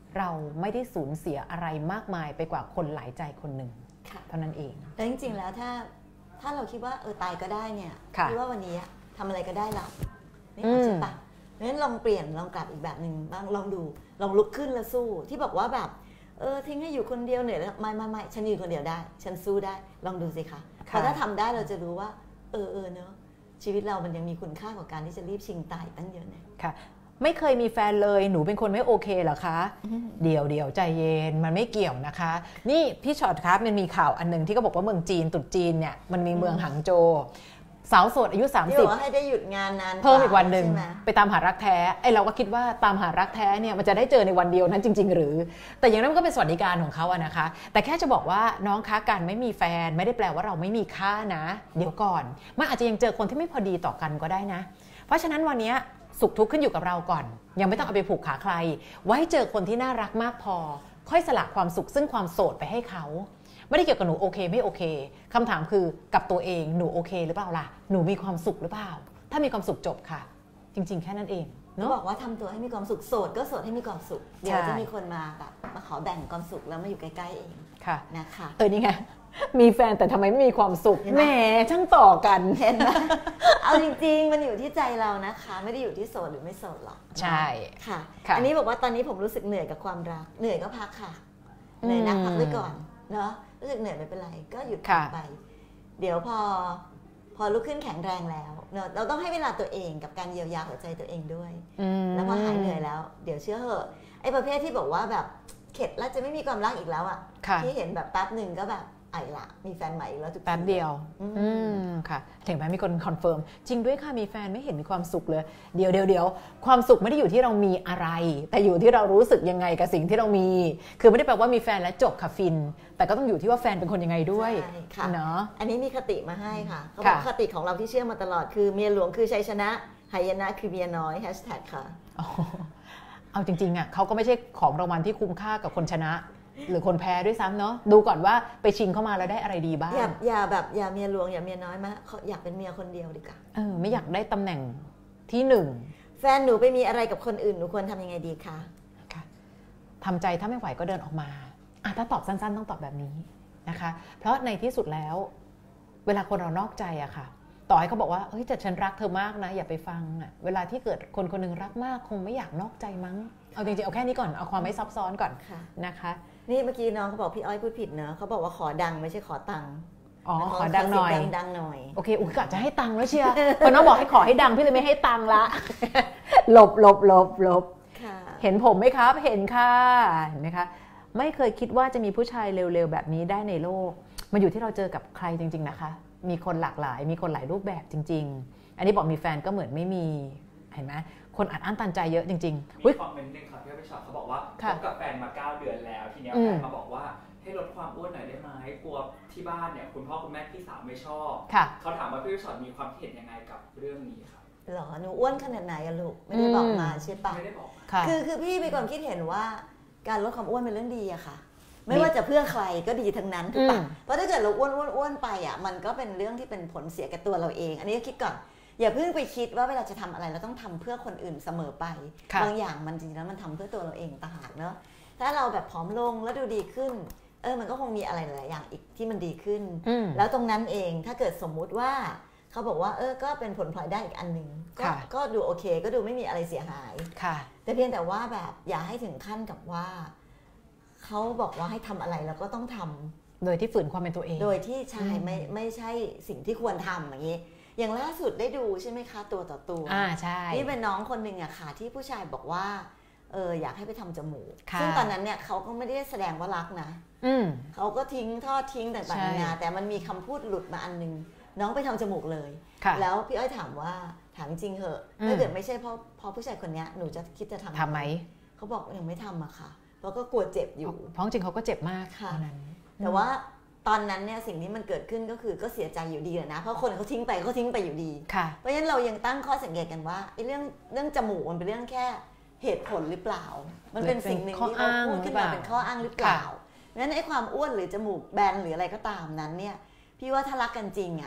เราไม่ได้สูญเสียอะไรมากมายไปกว่าคนหลายใจคนหนึ่งเท่านั้นเองแต่จริงๆแล้วถ้าถ้าเราคิดว่าเออตายก็ได้เนี่ยคิดว่าวันนี้ทำอะไรก็ได้ละนี่ใช่ปะเพราะฉะนั้นลองเปลี่ยนลองกลับอีกแบบหนึ่งบ้างลองดูลองลุกขึ้นแล้วสู้ที่บอกว่าแบบเออทิ้งให้อยู่คนเดียวเหนื่อยแล้วไม่ไม่ไม่ฉันยืนคนเดียวได้ฉันสู้ได้ลองดูสิคะพอถ้าทำได้เราจะรู้ว่าเออเออเนอะชีวิตเรามันยังมีคุณค่ากว่าการที่จะรีบชิงตายตั้งเยอะเนี่ยค่ะไม่เคยมีแฟนเลยหนูเป็นคนไม่โอเคเหรอคะเดี๋ยวเดี๋ยวใจเย็นมันไม่เกี่ยวนะคะนี่พี่ช็อตครับมันมีข่าวอันนึงที่เขาบอกว่าเมืองจีนตรุษจีนเนี่ยมันมีเมืองหังโจวสาวโสดอายุสามสิบให้ได้หยุดงานนานเพิ่มอีกวันหนึ่งไปตามหารักแท้ไอเราก็คิดว่าตามหารักแท้เนี่ยมันจะได้เจอในวันเดียวนั้นจริงๆหรือแต่อย่างนั้นมันก็เป็นสวัสดิการของเขาอะนะคะแต่แค่จะบอกว่าน้องคะการไม่มีแฟนไม่ได้แปลว่าเราไม่มีค่านะเดี๋ยวก่อนมันอาจจะยังเจอคนที่ไม่พอดีต่อกันก็ได้นะเพราะฉะนั้นวันนี้สุขทุกข์ขึ้นอยู่กับเราก่อนยังไม่ต้องเอาไปผูกขาใครไว้เจอคนที่น่ารักมากพอค่อยสละความสุขซึ่งความโสดไปให้เขาไม่ได้เกี่ยวกับหนูโอเคไม่โอเคคำถามคือกับตัวเองหนูโอเคหรือเปล่าล่ะหนูมีความสุขหรือเปล่าถ้ามีความสุขจบค่ะจริงๆแค่นั้นเองเนาะบอกว่าทำตัวให้มีความสุขโสดก็โสดให้มีความสุขเดี๋ยวจะมีคนมาแบบมาขอแบ่งความสุขแล้วมาอยู่ใกล้ๆเองค่ะนะคะเออนี่ไงมีแฟนแต่ทำไมไม่มีความสุขแหมช่างต่อกันเห็นไหมเอาจริงๆมันอยู่ที่ใจเรานะคะไม่ได้อยู่ที่โสดหรือไม่โสดหรอกใช่ค่ะอันนี้บอกว่าตอนนี้ผมรู้สึกเหนื่อยกับความรักเหนื่อยก็พักค่ะเหนื่อยนักพักไว้ก่อนเนาะรู้สึกเหนื่อยไม่เป็นไรก็หยุดไปเดี๋ยวพอพอลุกขึ้นแข็งแรงแล้วเนาะเราต้องให้เวลาตัวเองกับการเยียวยาหัวใจตัวเองด้วยแล้วพอหายเหนื่อยแล้วเดี๋ยวเชื่อเหอะไอ้ประเภทที่บอกว่าแบบเข็ดแล้วจะไม่มีความรักอีกแล้วอ่ะที่เห็นแบบแป๊บหนึ่งก็แบบไอ้ละมีแฟนใหม่แล้วแป๊บเดียวอืมค่ะถึงแม้มีคนคอนเฟิร์มจริงด้วยค่ะมีแฟนไม่เห็นมีความสุขเลยเดี๋ยวเดี๋ยวเดี๋ยวความสุขไม่ได้อยู่ที่เรามีอะไรแต่อยู่ที่เรารู้สึกยังไงกับสิ่งที่เรามีคือไม่ได้แปลว่ามีแฟนแล้วจบค่ะฟินแต่ก็ต้องอยู่ที่ว่าแฟนเป็นคนยังไงด้วยเนาะอันนี้มีคติมาให้ค่ะเขาบอกคติของเราที่เชื่อมาตลอดคือเมียหลวงคือชัยชนะหายนะคือเมียน้อยแฮชแท็กค่ะเอาจริงๆอ่ะเขาก็ไม่ใช่ของรางวัลที่คุ้มค่ากับคนชนะหรือคนแพ้ด้วยซ้ำเนาะดูก่อนว่าไปชิงเข้ามาแล้วได้อะไรดีบ้างอย่าอย่าแบบอย่าเมียหลวงอย่าเมียน้อยมาอยากเป็นเมียคนเดียวดีกว่าเออไม่อยากได้ตำแหน่งที่หนึ่งแฟนหนูไปมีอะไรกับคนอื่นหนูควรทำยังไงดีคะค่ะทำใจถ้าไม่ไหวก็เดินออกมาอ่ะถ้าตอบสั้นๆต้องตอบแบบนี้นะคะเพราะในที่สุดแล้วเวลาคนเรานอกใจอะค่ะต่อให้เขาบอกว่าเฮ้ยแต่ฉันรักเธอมากนะอย่าไปฟังอะเวลาที่เกิดคนคนนึงรักมากคงไม่อยากนอกใจมั้งเอาจริงๆเอาแค่นี้ก่อนเอาความไม่ซับซ้อนก่อนนะคะนี่เมื่อกี้น้องเขาบอกพี่อ้อยพูดผิดเนอะเขาบอกว่าขอดังไม่ใช่ขอตังค์อ๋อขอดังหน่อยดังหน่อยโอเคอุ้ยกะจะให้ตังค์แล้วเชียร์พอน้องบอกให้ขอให้ดังพี่เลยไม่ให้ตังค์ละหลบหลบหลบหลบเห็นผมไหมครับเห็นค่ะเห็นไหมคะไม่เคยคิดว่าจะมีผู้ชายเร็วๆแบบนี้ได้ในโลกมันอยู่ที่เราเจอกับใครจริงๆนะคะมีคนหลากหลายมีคนหลายรูปแบบจริงๆอันนี้บอกมีแฟนก็เหมือนไม่มีเห็นไหมคนอัดอั้นตันใจเยอะจริงๆมีคอมเมนต์นึงค่ะที่พี่ชอตเขาบอกว่าคบกับแฟนมาเก้าเดือนแล้วทีนี้แฟนมาบอกว่าให้ลดความอ้วนหน่อยได้ไหมกลัวที่บ้านเนี่ยคุณพ่อคุณแม่พี่สาวไม่ชอบเขาถามว่าพี่ชอตมีความเห็นยังไงกับเรื่องนี้ครับหรอหนูอ้วนขนาดไหนอะลูกไม่ได้บอกมาใช่ปะไม่ได้บอกคือคือพี่มีความคิดเห็นว่าการลดความอ้วนเป็นเรื่องดีอะค่ะไม่ว่าจะเพื่อใครก็ดีทั้งนั้นถูกปะเพราะถ้าเกิดเราอ้วนอ้วนอ้วนไปอะมันก็เป็นเรื่องที่เป็นผลเสียกับตัวเราเองอันนี้ก็คิดก่อนอย่าเพิ่งไปคิดว่าเวลาจะทำอะไรเราต้องทำเพื่อคนอื่นเสมอไปบางอย่างมันจริงๆแล้วมันทำเพื่อตัวเราเองต่างหากเนอะถ้าเราแบบผอมลงแล้วดูดีขึ้นเออมันก็คงมีอะไรหลายอย่างอีกที่มันดีขึ้นแล้วตรงนั้นเองถ้าเกิดสมมุติว่าเขาบอกว่าเออก็เป็นผลพลอยได้อีกอันหนึ่งก็ดูโอเคก็ดูไม่มีอะไรเสียหายแต่เพียงแต่ว่าแบบอย่าให้ถึงขั้นกับว่าเขาบอกว่าให้ทำอะไรแล้วก็ต้องทำโดยที่ฝืนความเป็นตัวเองโดยที่ชายไม่ไม่ใช่สิ่งที่ควรทำอย่างนี้อย่างล่าสุดได้ดูใช่ไหมคะตัวต่อตัวอ่าใช่นี่เป็นน้องคนหนึ่งอะค่ะที่ผู้ชายบอกว่าเอออยากให้ไปทำจมูกซึ่งตอนนั้นเนี่ยเขาก็ไม่ได้แสดงว่ารักนะเขาก็ทิ้งทอดทิ้งต่างๆนานาแต่มันมีคำพูดหลุดมาอันนึงน้องไปทำจมูกเลยแล้วพี่อ้อยถามว่าถามจริงเหอะถ้าเกิดไม่ใช่เพราะเพราะผู้ชายคนนี้หนูจะคิดจะทำทำไหมเขาบอกยังไม่ทำอะค่ะเพราะก็กลัวเจ็บอยู่เพราะจริงเขาก็เจ็บมากค่ะแต่ว่าตอนนั้นเนี่ยสิ่งที่มันเกิดขึ้นก็คือก็เสียใจอยู่ดีนะเพราะคนเขาทิ้งไปเขาทิ้งไปอยู่ดีเพราะฉะนั้นเรายังตั้งข้อสังเกตกันว่าไอ้เรื่องเรื่องจมูกมันเป็นเรื่องแค่เหตุผลหรือเปล่ามันเป็นสิ่งหนึ่งที่เราพูดขึ้นมาเป็นข้ออ้างหรือเปล่างั้นไอ้ความอ้วนหรือจมูกแบนหรืออะไรก็ตามนั้นเนี่ยพี่ว่าถ้ารักกันจริงอ่ะ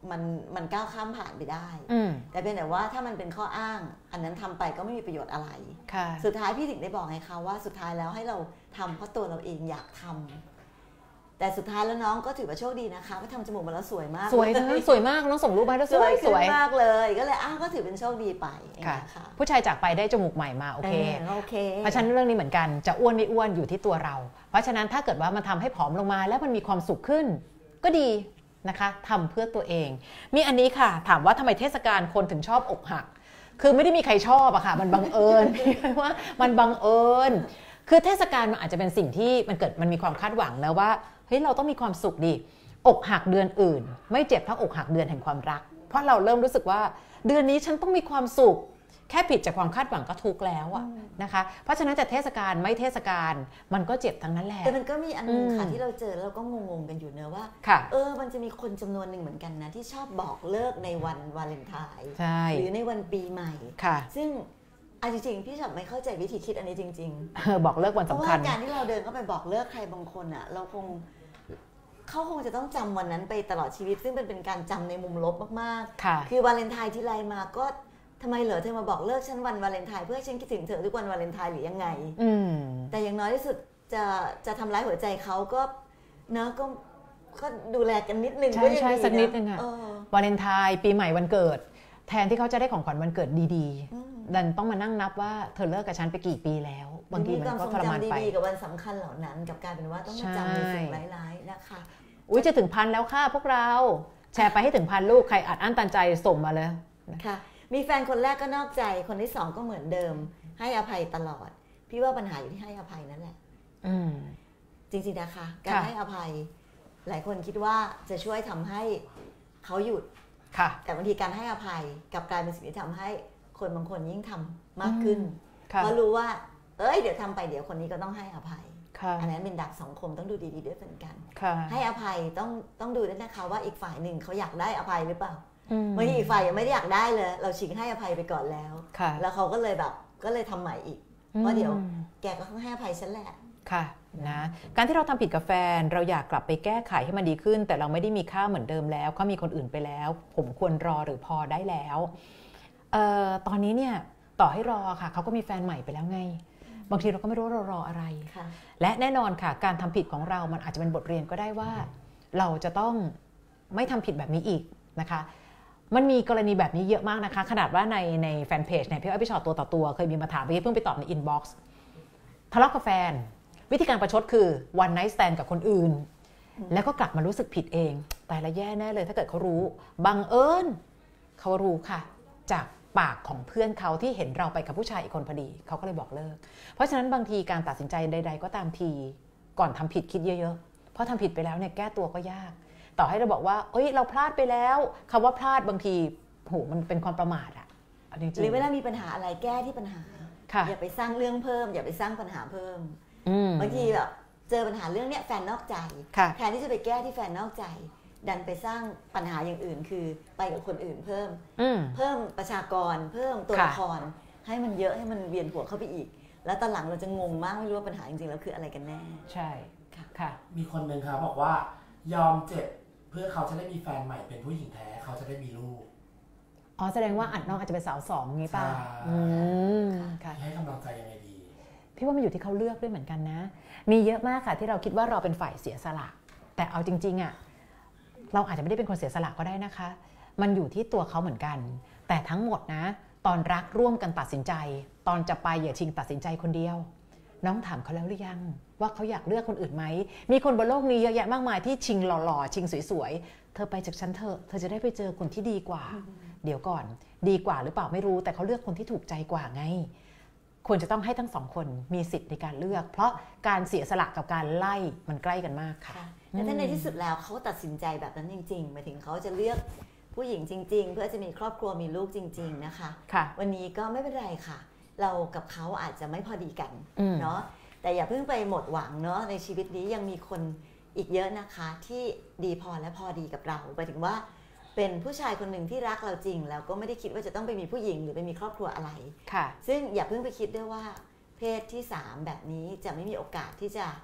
มันมันก้าวข้ามผ่านไปได้แต่เป็นแต่ว่าถ้ามันเป็นข้ออ้างอันนั้นทำไปก็ไม่มีประโยชน์อะไรสุดท้ายพี่ถึงได้บอกไงคะว่าสุดท้ายแล้วให้เราทำเพราะตัวเราเองอยากทำแต่สุดท้ายแล้วน้องก็ถือว่าโชคดีนะคะว่าทำจมูกมาแล้วสวยมากสวยนะสวยมากน้องส่งรูปมาแล้วสวยสวยมากเลยก็เลยอ้าวก็ถือเป็นโชคดีไปค่ะผู้ชายจากไปได้จมูกใหม่มาโอเคโอเคเพราะฉะนั้นเรื่องนี้เหมือนกันจะอ้วนไม่อ้วนอยู่ที่ตัวเราเพราะฉะนั้นถ้าเกิดว่ามันทำให้ผอมลงมาแล้วมันมีความสุขขึ้นก็ดีนะคะทำเพื่อตัวเองมีอันนี้ค่ะถามว่าทำไมเทศกาลคนถึงชอบอกหักคือไม่ได้มีใครชอบอะค่ะมันบังเอิญว่ามันบังเอิญคือเทศกาลมันอาจจะเป็นสิ่งที่มันเกิดมันมีความคาดหวังแล้วว่าเฮ้ยเราต้องมีความสุขดิอกหักเดือนอื่นไม่เจ็บเท่าอกหักเดือนแห่งความรักเพราะเราเริ่มรู้สึกว่าเดือนนี้ฉันต้องมีความสุขแค่ผิดจากความคาดหวังก็ทุกข์แล้วอะนะคะเพราะฉะนั้นจะเทศกาลไม่เทศกาลมันก็เจ็บทั้งนั้นแหละแต่มันก็มีอันนึงค่ะที่เราเจอแล้วก็งงๆกันอยู่เนอะว่าเออมันจะมีคนจำนวนหนึ่งเหมือนกันนะที่ชอบบอกเลิกในวันวาเลนไทน์หรือในวันปีใหม่ซึ่งเอาจริงๆพี่ฉันไม่เข้าใจวิธีคิดอันนี้จริงๆบอกเลิกวันสำคัญเพราะว่าการที่เราเดินเข้าไปบอกเลิกใครบางคนอะเราคงเขาคงจะต้องจำวันนั้นไปตลอดชีวิตซึ่งเป็นเป็นการจำในมุมลบมากๆคือวาเลนไทน์ที่ไรมาก็ทำไมเหรอเธอมาบอกเลิกฉันวันวาเลนไทน์เพื่อฉันคิดถึงเธอทุกวันวาเลนไทน์หรือยังไงแต่อย่างน้อยที่สุดจะจะทำร้ายหัวใจเขาก็เนอะก็ก็ดูแลกันนิดนึงใช่ใช่สักนิดนึงอะวาเลนไทน์ปีใหม่วันเกิดแทนที่เขาจะได้ของขวัญวันเกิดดีๆดันต้องมานั่งนับว่าเธอเลิกกับฉันไปกี่ปีแล้วบางทีมันก็ทรมานไปดีๆกับวันสำคัญเหล่านั้นกับการเป็นว่าต้องมาจำในสิ่งร้ายๆนะคะอุ้ยจะถึงพันแล้วค่ะพวกเราแชร์ไปให้ถึงพันลูกใครอัดอั้นตันใจส่งมาเลยค่ะมีแฟนคนแรกก็นอกใจคนที่สองก็เหมือนเดิมให้อภัยตลอดพี่ว่าปัญหาอยู่ที่ให้อภัยนั่นแหละจริงๆนะคะการให้อภัยหลายคนคิดว่าจะช่วยทำให้เขาหยุดแต่บางทีการให้อภัยกับกลายเป็นสิ่งที่ทำให้คนบางคนยิ่งทำมากขึ้นเพราะรู้ว่าเอ้ยเดี๋ยวทำไปเดี๋ยวคนนี้ก็ต้องให้อภัยอันนั้นเป็นดักสังคมต้องดูดีๆด้วยเหมือนกันให้อภัยต้องต้องดูด้วยนะคะว่าอีกฝ่ายหนึ่งเขาอยากได้อภัยหรือเปล่าบางทีอีกฝ่ายยังไม่ได้อยากได้เลยเราชิงให้อภัยไปก่อนแล้วแล้วเขาก็เลยแบบก็เลยทำใหม่อีกเพราะเดี๋ยวแกก็ต้องให้อภัยฉันแหละค่ะนะการที่เราทำผิดกับแฟนเราอยากกลับไปแก้ไขให้มันดีขึ้นแต่เราไม่ได้มีค่าเหมือนเดิมแล้วเขามีคนอื่นไปแล้วผมควรรอหรือพอได้แล้วเอ่อตอนนี้เนี่ยต่อให้รอค่ะเขาก็มีแฟนใหม่ไปแล้วไงบางทีเราก็ไม่รู้เรารออะไรและแน่นอนค่ะการทำผิดของเรามันอาจจะเป็นบทเรียนก็ได้ว่าเราจะต้องไม่ทำผิดแบบนี้อีกนะคะมันมีกรณีแบบนี้เยอะมากนะคะขนาดว่าในในแฟนเพจในพี่อ้อยพี่ชอตตัวต่อตัวเคยมีมาถามพี่เพิ่งไปตอบในอินบ็อกซ์ทะเลาะกับแฟนวิธีการประชดคือวันไนท์สแตนด์กับคนอื่นแล้วก็กลับมารู้สึกผิดเองแต่ละแย่แน่เลยถ้าเกิดเขารู้บังเอิญเขารู้ค่ะจากปากของเพื่อนเขาที่เห็นเราไปกับผู้ชายอีกคนพอดีเขาก็เลยบอกเลิกเพราะฉะนั้นบางทีการตัดสินใจใดๆก็ตามทีก่อนทำผิดคิดเยอะๆเพราะทำผิดไปแล้วเนี่ยแก้ตัวก็ยากต่อให้เราบอกว่าเอ้ยเราพลาดไปแล้วคำว่าพลาดบางทีโหมันเป็นความประมาทอะจริงๆหรือเวลามีปัญหาอะไรแก้ที่ปัญหาอย่าไปสร้างเรื่องเพิ่มอย่าไปสร้างปัญหาเพิ่มบางทีแบบเจอปัญหาเรื่องเนี้ยแฟนนอกใจแทนที่จะไปแก้ที่แฟนนอกใจดันไปสร้างปัญหาอย่างอื่นคือไปกับคนอื่นเพิ่มเพิ่มประชากรเพิ่มตัวละครให้มันเยอะให้มันเวียนหัวเข้าไปอีกแล้วตอนหลังเราจะงงมากไม่รู้ว่าปัญหาจริงๆแล้วคืออะไรกันแน่ใช่ค่ะมีคนหนึ่งครับบอกว่ายอมเจ็บเพื่อเขาจะได้มีแฟนใหม่เป็นผู้หญิงแท้เขาจะได้มีลูกอ๋อแสดงว่าอัดน้องอาจจะเป็นสาวสองงี้ป่ะให้กำลังใจยังไงดีพี่ว่ามันอยู่ที่เขาเลือกด้วยเหมือนกันนะมีเยอะมากค่ะที่เราคิดว่าเราเป็นฝ่ายเสียสละแต่เอาจริงๆอ่ะเราอาจจะไม่ได้เป็นคนเสียสละก็ได้นะคะมันอยู่ที่ตัวเขาเหมือนกันแต่ทั้งหมดนะตอนรักร่วมกันตัดสินใจตอนจะไปอย่าชิงตัดสินใจคนเดียวน้องถามเขาแล้วหรือยังว่าเขาอยากเลือกคนอื่นไหมมีคนบนโลกนี้เยอะแยะมากมายที่ชิงหล่อๆชิงสวยๆเธอไปจากฉันเถอะเธอจะได้ไปเจอคนที่ดีกว่าเดี๋ยวก่อนดีกว่าหรือเปล่าไม่รู้แต่เขาเลือกคนที่ถูกใจกว่าไงควรจะต้องให้ทั้งสองคนมีสิทธิ์ในการเลือกเพราะการเสียสละกับการไล่มันใกล้กันมากค่ะแต่ถ้าในที่สุดแล้วเขาตัดสินใจแบบนั้นจริงๆหมายถึงเขาจะเลือกผู้หญิงจริงๆเพื่อจะมีครอบครัวมีลูกจริงๆนะคะวันนี้ก็ไม่เป็นไรค่ะเรากับเขาอาจจะไม่พอดีกันเนาะแต่อย่าเพิ่งไปหมดหวังเนาะในชีวิตนี้ยังมีคนอีกเยอะนะคะที่ดีพอและพอดีกับเราหมายถึงว่าเป็นผู้ชายคนหนึ่งที่รักเราจริงแล้วก็ไม่ได้คิดว่าจะต้องไปมีผู้หญิงหรือไปมีครอบครัวอะไรซึ่งอย่าเพิ่งไปคิดด้วยว่าเพศที่สามแบบนี้จะไม่มีโอกาสที่จะ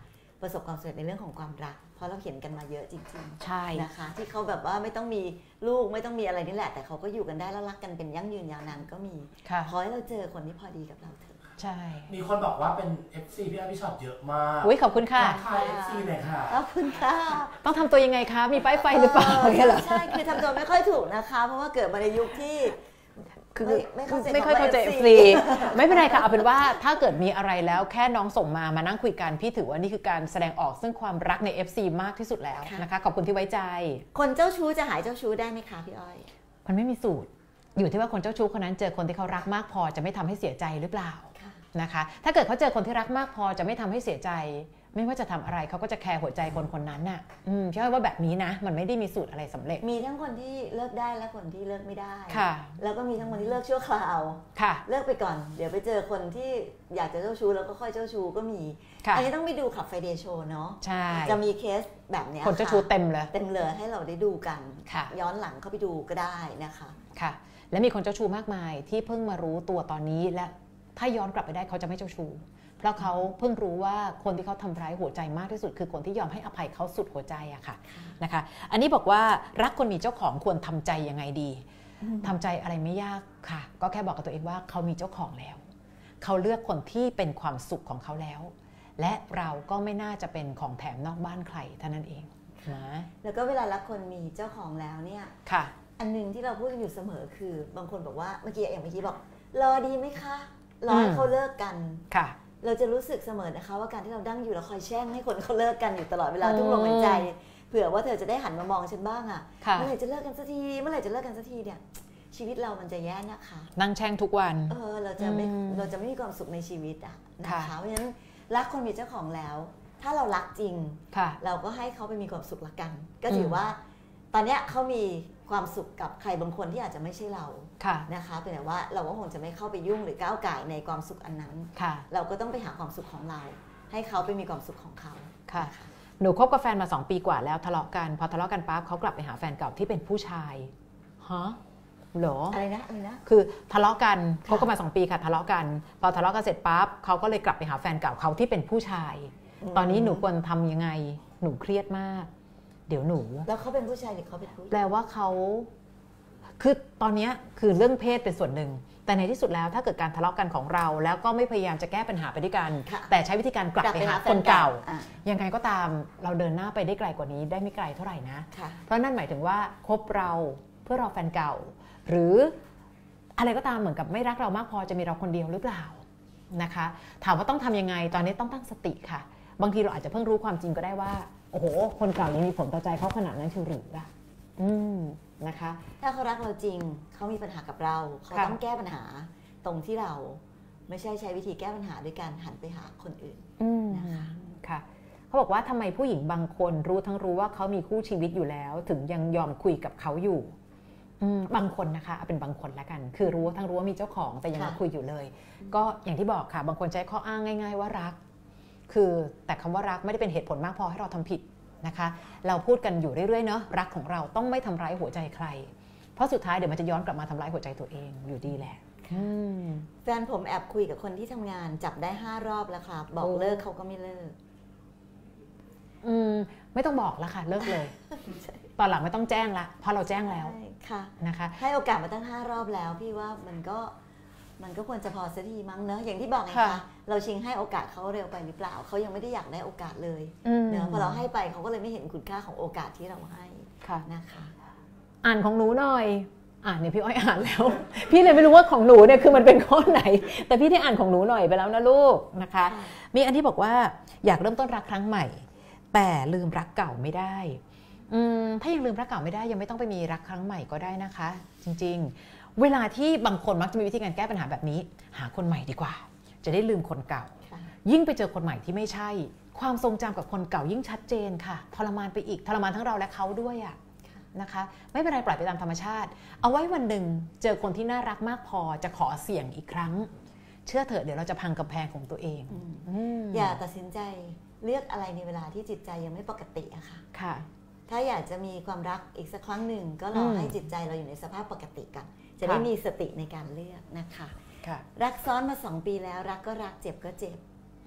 ประสบความสำเร็จในเรื่องของความรักเพราะเราเห็นกันมาเยอะจริงๆใช่นะคะที่เขาแบบว่าไม่ต้องมีลูกไม่ต้องมีอะไรนี่แหละแต่เขาก็อยู่กันได้แล้วรักกันเป็นยั่งยืนยาวนานก็มีขอให้เราเจอคนที่พอดีกับเราเถอะใช่มีคนบอกว่าเป็น เอฟ ซี พี่อ้อยพี่ชอตเยอะมากอุ้ยขอบคุณค่ะค่ะ เอฟ ซี เลยค่ะขอบคุณค่ะต้องทำตัวยังไงคะมีป้ายไฟหรือเปล่าใช่คือทำตัวไม่ค่อยถูกนะคะเพราะว่าเกิดมาในยุคที่คือไม่ไม่ค่อยเข้าใจ เอฟ ซี ไม่เป็นไรค่ะเอาเป็นว่าถ้าเกิดมีอะไรแล้วแค่น้องส่งมามานั่งคุยกันพี่ถือว่านี่คือการแสดงออกซึ่งความรักใน เอฟ ซี มากที่สุดแล้วนะคะขอบคุณที่ไว้ใจคนเจ้าชู้จะหายเจ้าชู้ได้ไหมคะพี่อ้อยมันไม่มีสูตรอยู่ที่ว่าคนเจ้าชู้คนนั้นเจอคนที่เขารักมากพอจะไม่ทำให้เสียใจหรือเปล่านะคะถ้าเกิดเขาเจอคนที่รักมากพอจะไม่ทำให้เสียใจไม่ว่าจะทำอะไรเขาก็จะแคร์หัวใจคนคนนั้นน่ะอืมพี่อ้อยว่าแบบนี้นะมันไม่ได้มีสูตรอะไรสำเร็จมีทั้งคนที่เลิกได้และคนที่เลิกไม่ได้ค่ะแล้วก็มีทั้งคนที่เลิกชั่วคราวค่ะเลิกไปก่อนเดี๋ยวไปเจอคนที่อยากจะเจ้าชู้แล้วก็ค่อยเจ้าชู้ก็มีอันนี้ต้องไปดูขับไฟเดย์โชว์เนาะใช่จะมีเคสแบบนี้คนเจ้าชู้เต็มเลยเต็มเลยให้เราได้ดูกันย้อนหลังเข้าไปดูก็ได้นะคะค่ะและมีคนเจ้าชู้มากมายที่เพิ่งมารู้ตัวตอนนี้และถ้าย้อนกลับไปได้เขาจะไม่เจ้าชู้เพราะเขาเพิ่งรู้ว่าคนที่เขาทำร้ายหัวใจมากที่สุดคือคนที่ยอมให้อภัยเขาสุดหัวใจอะค่ะนะคะอันนี้บอกว่ารักคนมีเจ้าของควรทำใจยังไงดีทำใจอะไรไม่ยากค่ะก็แค่บอกกับตัวเองว่าเขามีเจ้าของแล้วเขาเลือกคนที่เป็นความสุขของเขาแล้วและเราก็ไม่น่าจะเป็นของแถมนอกบ้านใครเท่านั้นเองนะแล้วก็เวลารักคนมีเจ้าของแล้วเนี่ยค่ะอันนึงที่เราพูดกันอยู่เสมอคือบางคนบอกว่าเมื่อกี้อย่างเมื่อกี้บอกรอดีไหมคะรอให้เขาเลิกกันค่ะเราจะรู้สึกเสมอนะคะว่าการที่เราดั้งอยู่แล้วคอยแช่งให้คนเขาเลิกกันอยู่ตลอดเวลาทุกลมหายใจเผื่อว่าเธอจะได้หันมามองฉันบ้างอ่ะเมื่อไหร่จะเลิกกันสักทีเมื่อไหร่จะเลิกกันสักทีเนี่ยชีวิตเรามันจะแย่นะคะนั่งแช่งทุกวันเออเราจะไม่เราจะไม่มีความสุขในชีวิตอ่ะนะคะเพราะฉะนั้นรักคนมีเจ้าของแล้วถ้าเรารักจริงเราก็ให้เขาไปมีความสุขละกันก็ถือว่าตอนนี้เขามีความสุขกับใครบางคนที่อาจจะไม่ใช่เรานะคะเป็นแต่ว่าเราก็คงจะไม่เข้าไปยุ่งหรือก้าวก่ายในความสุขอันนั้นเราก็ต้องไปหาความสุขของเราให้เขาไปมีความสุขของเขาค่ะหนูคบกับแฟนมาสองปีกว่าแล้วทะเลาะกันพอทะเลาะกันปั๊บเขากลับไปหาแฟนเก่าที่เป็นผู้ชายฮะเหรออะไรนะอะไรนะคือทะเลาะกันคบกันมาสองปีค่ะทะเลาะกันพอทะเลาะกันเสร็จปั๊บเขาก็เลยกลับไปหาแฟนเก่าเขาที่เป็นผู้ชายตอนนี้หนูควรทำยังไงหนูเครียดมากเดี๋ยวหนูแล้วเขาเป็นผู้ชายหรือเขาเป็นผู้หญิงแปลว่าเขาคือตอนนี้คือเรื่องเพศเป็นส่วนหนึ่งแต่ในที่สุดแล้วถ้าเกิดการทะเลาะกันของเราแล้วก็ไม่พยายามจะแก้ปัญหาไปด้วยกันแต่ใช้วิธีการกลับไปหาคนเก่ายังไงก็ตามเราเดินหน้าไปได้ไกลกว่านี้ได้ไม่ไกลเท่าไหร่นะเพราะนั่นหมายถึงว่าคบเราเพื่อรอแฟนเก่าหรืออะไรก็ตามเหมือนกับไม่รักเรามากพอจะมีเราคนเดียวหรือเปล่านะคะถามว่าต้องทำยังไงตอนนี้ต้องตั้งสติค่ะบางทีเราอาจจะเพิ่งรู้ความจริงก็ได้ว่าโอ้โหคนเก่ายังมีผลต่อใจเขาขนาดนั้นเชียวหรือล่ะอืมนะคะถ้าเขารักเราจริงเขามีปัญหากับเราเขาต้องแก้ปัญหาตรงที่เราไม่ใช่ใช้วิธีแก้ปัญหาด้วยการหันไปหาคนอื่นนะคะค่ะเขาบอกว่าทำไมผู้หญิงบางคนรู้ทั้งรู้ว่าเขามีคู่ชีวิตอยู่แล้วถึงยังยอมคุยกับเขาอยู่บางคนนะคะเอาเป็นบางคนละกันคือรู้ทั้งรู้ว่ามีเจ้าของแต่ยังมาคุยอยู่เลยก็อย่างที่บอกค่ะบางคนใช้ข้ออ้างง่ายๆว่ารักคือแต่คำว่ารักไม่ได้เป็นเหตุผลมากพอให้เราทำผิดนะคะเราพูดกันอยู่เรื่อยๆเนาะรักของเราต้องไม่ทำร้ายหัวใจใครเพราะสุดท้ายเดี๋ยวมันจะย้อนกลับมาทำร้ายหัวใจตัวเองอยู่ดีแหละแฟนผมแอบคุยกับคนที่ทำงานจับได้ห้ารอบแล้วครับบอกเลิกเขาก็ไม่เลิกอืมไม่ต้องบอกแล้วค่ะเลิกเลยตอนหลังไม่ต้องแจ้งละเพราะเราแจ้งแล้วค่ะนะคะให้โอกาสมาตั้งห้ารอบแล้วพี่ว่ามันก็มันก็ควรจะพอสักทีมั้งเนอะอย่างที่บอกไงคะเราชิงให้โอกาสเขาเร็วไปหรือเปล่าเขายังไม่ได้อยากได้โอกาสเลยเนอะพอเราให้ไปเขาก็เลยไม่เห็นคุณค่าของโอกาสที่เราให้นะคะอ่านของหนูหน่อยอ่านเนี่ยพี่อ้อยอ่านแล้วพี่เลยไม่รู้ว่าของหนูเนี่ยคือมันเป็นข้อไหนแต่พี่ได้อ่านของหนูหน่อยไปแล้วนะลูกนะคะมีอันที่บอกว่าอยากเริ่มต้นรักครั้งใหม่แต่ลืมรักเก่าไม่ได้ถ้ายังลืมรักเก่าไม่ได้ยังไม่ต้องไปมีรักครั้งใหม่ก็ได้นะคะจริงๆเวลาที่บางคนมักจะมีวิธีการแก้ปัญหาแบบนี้หาคนใหม่ดีกว่าจะได้ลืมคนเก่ายิ่งไปเจอคนใหม่ที่ไม่ใช่ความทรงจำกับคนเก่ายิ่งชัดเจนค่ะทรมานไปอีกทรมานทั้งเราและเขาด้วยอ่ะนะคะไม่เป็นไรปล่อยไปตามธรรมชาติเอาไว้วันหนึ่งเจอคนที่น่ารักมากพอจะขอเสี่ยงอีกครั้งเชื่อเถอะเดี๋ยวเราจะพังกำแพงของตัวเองอย่าตัดสินใจเลือกอะไรในเวลาที่จิตใจยังไม่ปกติอะค่ะค่ะถ้าอยากจะมีความรักอีกสักครั้งหนึ่งก็รอให้จิตใจเราอยู่ในสภาพปกติกันจะได้มีสติในการเลือกนะคะรักซ้อนมาสองปีแล้วรักก็รักเจ็บก็เจ็บ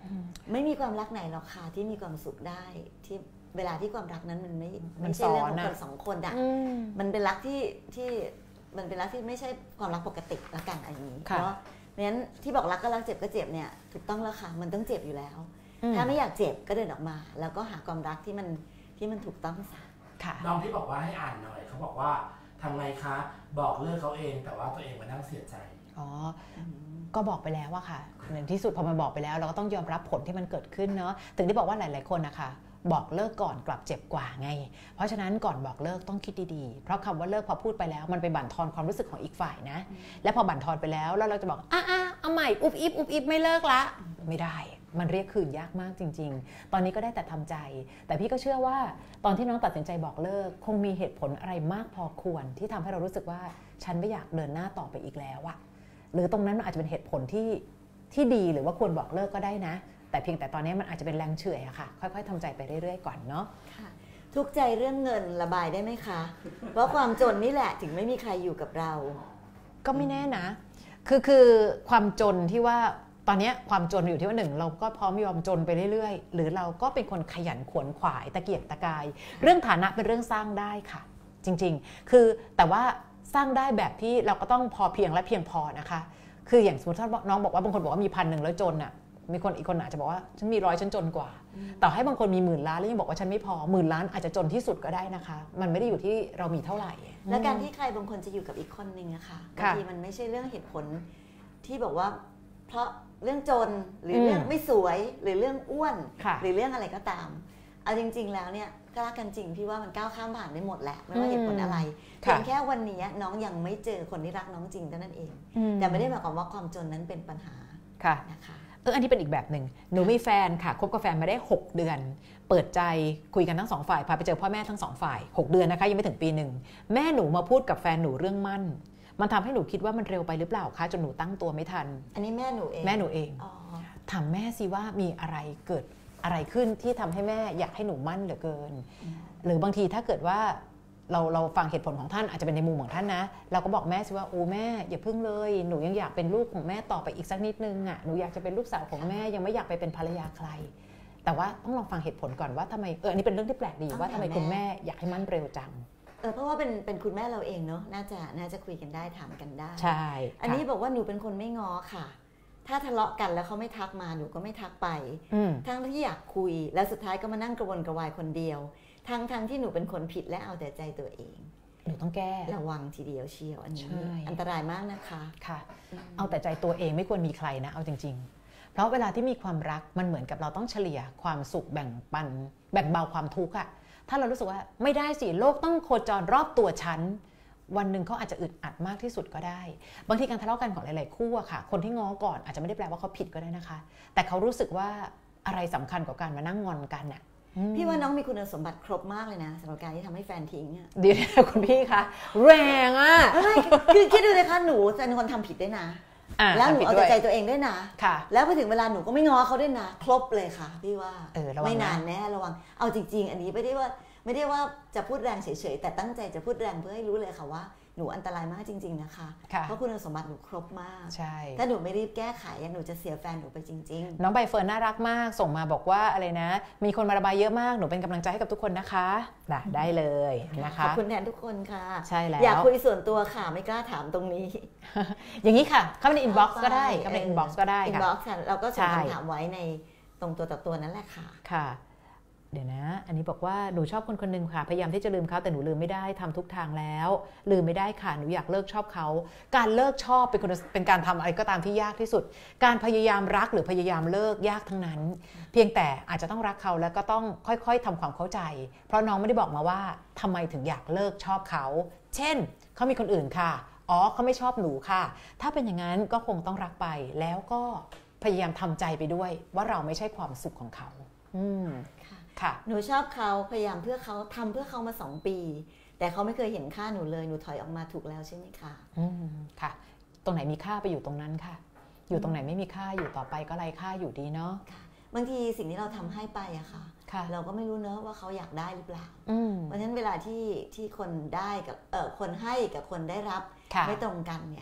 ไม่มีความรักไหนหรอกค่ะที่มีความสุขได้ที่เวลาที่ความรักนั้นมันไม่มัไม่นใช่เรื่องสขออน งอะคนสองคนอะอืมมันเป็นรักที่ที่มันเป็นรักที่ไม่ใช่ความรักปกติละกันอย่างนี้ค่ะเพราะเพราะฉะนั้นที่บอกรักก็รักเจ็บก็เจ็บเนี่ยถูกต้องแล้วค่ะมันต้องเจ็บอยู่แล้วอืมถ้าไม่อยากเจ็บก็เดินออกมา แล้วก็หาความรักที่มันที่มันถูกต้องซะค่ะน้องที่บอกว่าให้อ่านหน่อยเขาบอกว่าทำไงคะบอกเลิกเขาเองแต่ว่าตัวเองมานั่งเสียใจอ๋อ ก็บอกไปแล้วอะค่ะในที่สุดพอมันบอกไปแล้วเราก็ต้องยอมรับผลที่มันเกิดขึ้นเนาะถึงได้บอกว่าหลายๆคนนะคะบอกเลิกก่อนกลับเจ็บกว่าไงเพราะฉะนั้นก่อนบอกเลิกต้องคิดดีๆเพราะคำว่าเลิกพอพูดไปแล้วมันไปบั่นทอนความรู้สึกของอีกฝ่ายนะและพอบั่นทอนไปแล้วแล้วเราจะบอกอ่ะอ่ะเอาใหม่อุบอิบอุบอิบไม่เลิกละไม่ได้มันเรียกคืนยากมากจริงๆตอนนี้ก็ได้แต่ทำใจ แต่พี่ก็เชื่อว่าตอนที่น้องตัดสินใจบอกเลิกคงมีเหตุผลอะไรมากพอควรที่ทำให้เรารู้สึกว่าฉันไม่อยากเดินหน้าต่อไปอีกแล้วอะหรือตรงนั้นมันอาจจะเป็นเหตุผลที่ที่ดีหรือว่าควรบอกเลิกก็ได้นะแต่เพียงแต่ตอนนี้มันอาจจะเป็นแรงเฉื่อยอะค่ะค่อยๆทำใจไปเรื่อยๆก่อนเนาะค่ะทุกข์ใจเรื่องเงินระบายได้ไหมคะ เพราะความจนนี่แหละถึงไม่มีใครอยู่กับเราก็ไม่แน่นะคือคือความจนที่ว่าตอนนี้ความจนอยู่ที่ว่าหนึ่งเราก็พร้อมยอมจนไปเรื่อยๆหรือเราก็เป็นคนขยันขวนขวายตะเกียกตะกายเรื่องฐานะเป็นเรื่องสร้างได้ค่ะจริงๆคือแต่ว่าสร้างได้แบบที่เราก็ต้องพอเพียงและเพียงพอนะคะคืออย่างสมมติถ้าน้องบอกว่าบางคนบอกว่ามีพันหนึ่งแล้วจนอ่ะมีคนอีกคนอาจจะบอกว่าฉันมีร้อยฉันจนกว่าต่อให้บางคนมีหมื่นล้านแล้วยังบอกว่าฉันไม่พอหมื่นล้านอาจจะจนที่สุดก็ได้นะคะมันไม่ได้อยู่ที่เรามีเท่าไหร่และการที่ใครบางคนจะอยู่กับอีกคนนึงอะค่ะบางทีมันไม่ใช่เรื่องเหตุผลที่บอกว่าเพราะเรื่องจนหรือเรื่องไม่สวยหรือเรื่องอ้วนหรือเรื่องอะไรก็ตามเอาจริงๆแล้วเนี่ยก็รักกันจริงพี่ว่ามันก้าวข้ามผ่านได้หมดแหละไม่ว่าเหตุผลอะไรเพียงแค่วันนี้น้องยังไม่เจอคนที่รักน้องจริงเท่านั้นเองแต่ไม่ได้หมายความว่าความจนนั้นเป็นปัญหานะคะเอออันนี้เป็นอีกแบบหนึ่งหนูมีแฟนค่ะคบกับแฟนมาได้หกเดือนเปิดใจคุยกันทั้งสองฝ่ายพาไปเจอพ่อแม่ทั้งสองฝ่ายหกเดือนนะคะยังไม่ถึงปีหนึ่งแม่หนูมาพูดกับแฟนหนูเรื่องมั่นมันทำให้หนูคิดว่ามันเร็วไปหรือเปล่าคะจนหนูตั้งตัวไม่ทันอันนี้แม่หนูเองแม่หนูเองถามแม่สิว่ามีอะไรเกิดอะไรขึ้นที่ทำให้แม่อยากให้หนูมั่นเหลือเกินหรือบางทีถ้าเกิดว่าเราเราฟังเหตุผลของท่านอาจจะเป็นในมุมของท่านนะเราก็บอกแม่สิว่าโอ้แม่อย่าพึ่งเลยหนูยังอยากเป็นลูกของแม่ต่อไปอีกสักนิดนึงอ่ะหนูอยากจะเป็นลูกสาวของแม่ยังไม่อยากไปเป็นภรรยาใครแต่ว่าต้องลองฟังเหตุผลก่อนว่าทำไมเอออันนี้เป็นเรื่องที่แปลกดีว่าทำไมคุณแม่อยากให้มั่นเร็วจังเออเพราะว่าเป็นเป็นคุณแม่เราเองเนาะน่าจะน่าจะคุยกันได้ถามกันได้ใช่อันนี้บอกว่าหนูเป็นคนไม่ง้อค่ะถ้าทะเลาะกันแล้วเขาไม่ทักมาหนูก็ไม่ทักไปทั้งที่อยากคุยแล้วสุดท้ายก็มานั่งกระวนกระวายคนเดียวทั้งทั้งที่หนูเป็นคนผิดและเอาแต่ใจตัวเองหนูต้องแก้ระวังทีเดียวเชียวอันนี้อันตรายมากนะคะค่ะเอาแต่ใจตัวเองไม่ควรมีใครนะเอาจริงๆเพราะเวลาที่มีความรักมันเหมือนกับเราต้องเฉลี่ยความสุขแบ่งปันแบ่งเบาความทุกข์อะถ้าเรารู้สึกว่าไม่ได้สิโลกต้องโคจรรอบตัวฉันวันหนึ่งเขาอาจจะอึดอัดมากที่สุดก็ได้บางทีการทะเลาะกันของหลายๆคู่อะค่ะคนที่ง้อก่อนอาจจะไม่ได้แปลว่าเขาผิดก็ได้นะคะแต่เขารู้สึกว่าอะไรสำคัญกว่าการมานั่งงอนกันน่ะพี่ว่าน้องมีคุณสมบัติครบมากเลยนะสำหรับการที่ทำให้แฟนทิ้งอะเดี๋ยวคุณพี่คะแรงอะไม่คือคิดดูเลยค่ะหนูเป็นคนทำผิดด้วยนะแล้วหนูเอาแต่ใจตัวเองด้วยนะแล้วพอถึงเวลาหนูก็ไม่ง้อเขาด้วยนะครบเลยค่ะพี่ว่าไม่นานแน่ระวังเอาจริงๆอันนี้ไม่ได้ว่าไม่ได้ว่าจะพูดแรงเฉยๆแต่ตั้งใจจะพูดแรงเพื่อให้รู้เลยค่ะว่าหนูอันตรายมากจริงๆนะคะเพราะคุณสมบัติหนูครบมากใช่ถ้าหนูไม่รีบแก้ไขหนูจะเสียแฟนหนูไปจริงๆน้องใบเฟิร์นน่ารักมากส่งมาบอกว่าอะไรนะมีคนมาระบายเยอะมากหนูเป็นกำลังใจให้กับทุกคนนะคะได้เลยนะคะขอบคุณแทนทุกคนค่ะใช่แล้วอยากคุยส่วนตัวค่ะไม่กล้าถามตรงนี้อย่างนี้ค่ะเข้าไปในอินบ็อกซ์ก็ได้เข้าไปในอินบ็อกซ์ก็ได้ค่ะอินบ็อกซ์เราก็ส่งคำถามไว้ในตรงตัวต่อตัวนั่นแหละค่ะค่ะเดี๋ยวนะอันนี้บอกว่าหนูชอบคนคนนึงค่ะพยายามที่จะลืมเขาแต่หนูลืมไม่ได้ทำทุกทางแล้วลืมไม่ได้ค่ะหนูอยากเลิกชอบเขาการเลิกชอบเป็นคนเป็นการทำอะไรก็ตามที่ยากที่สุดการพยายามรักหรือพยายามเลิกยากทั้งนั้นเพียงแต่อาจจะต้องรักเขาแล้วก็ต้องค่อยๆทำความเข้าใจเพราะน้องไม่ได้บอกมาว่าทำไมถึงอยากเลิกชอบเขาเช่นเขามีคนอื่นค่ะอ๋อเขาไม่ชอบหนูค่ะถ้าเป็นอย่างนั้นก็คงต้องรักไปแล้วก็พยายามทำใจไปด้วยว่าเราไม่ใช่ความสุขของเขาอืมหนูชอบเขาพยายามเพื่อเขาทำเพื่อเขามาสองปีแต่เขาไม่เคยเห็นค่าหนูเลยหนูถอยออกมาถูกแล้วใช่ไหมคะอืมค่ะตรงไหนมีค่าไปอยู่ตรงนั้นค่ะอยู่ตรงไหนไม่มีค่าอยู่ต่อไปก็ไร้ค่าอยู่ดีเนาะบางทีสิ่งที่เราทำให้ไปอะค่ะเราก็ไม่รู้เนอะว่าเขาอยากได้หรือเปล่าเพราะฉะนั้นเวลาที่ที่คนได้กับเออคนให้กับคนได้รับไม่ตรงกันเนี่ย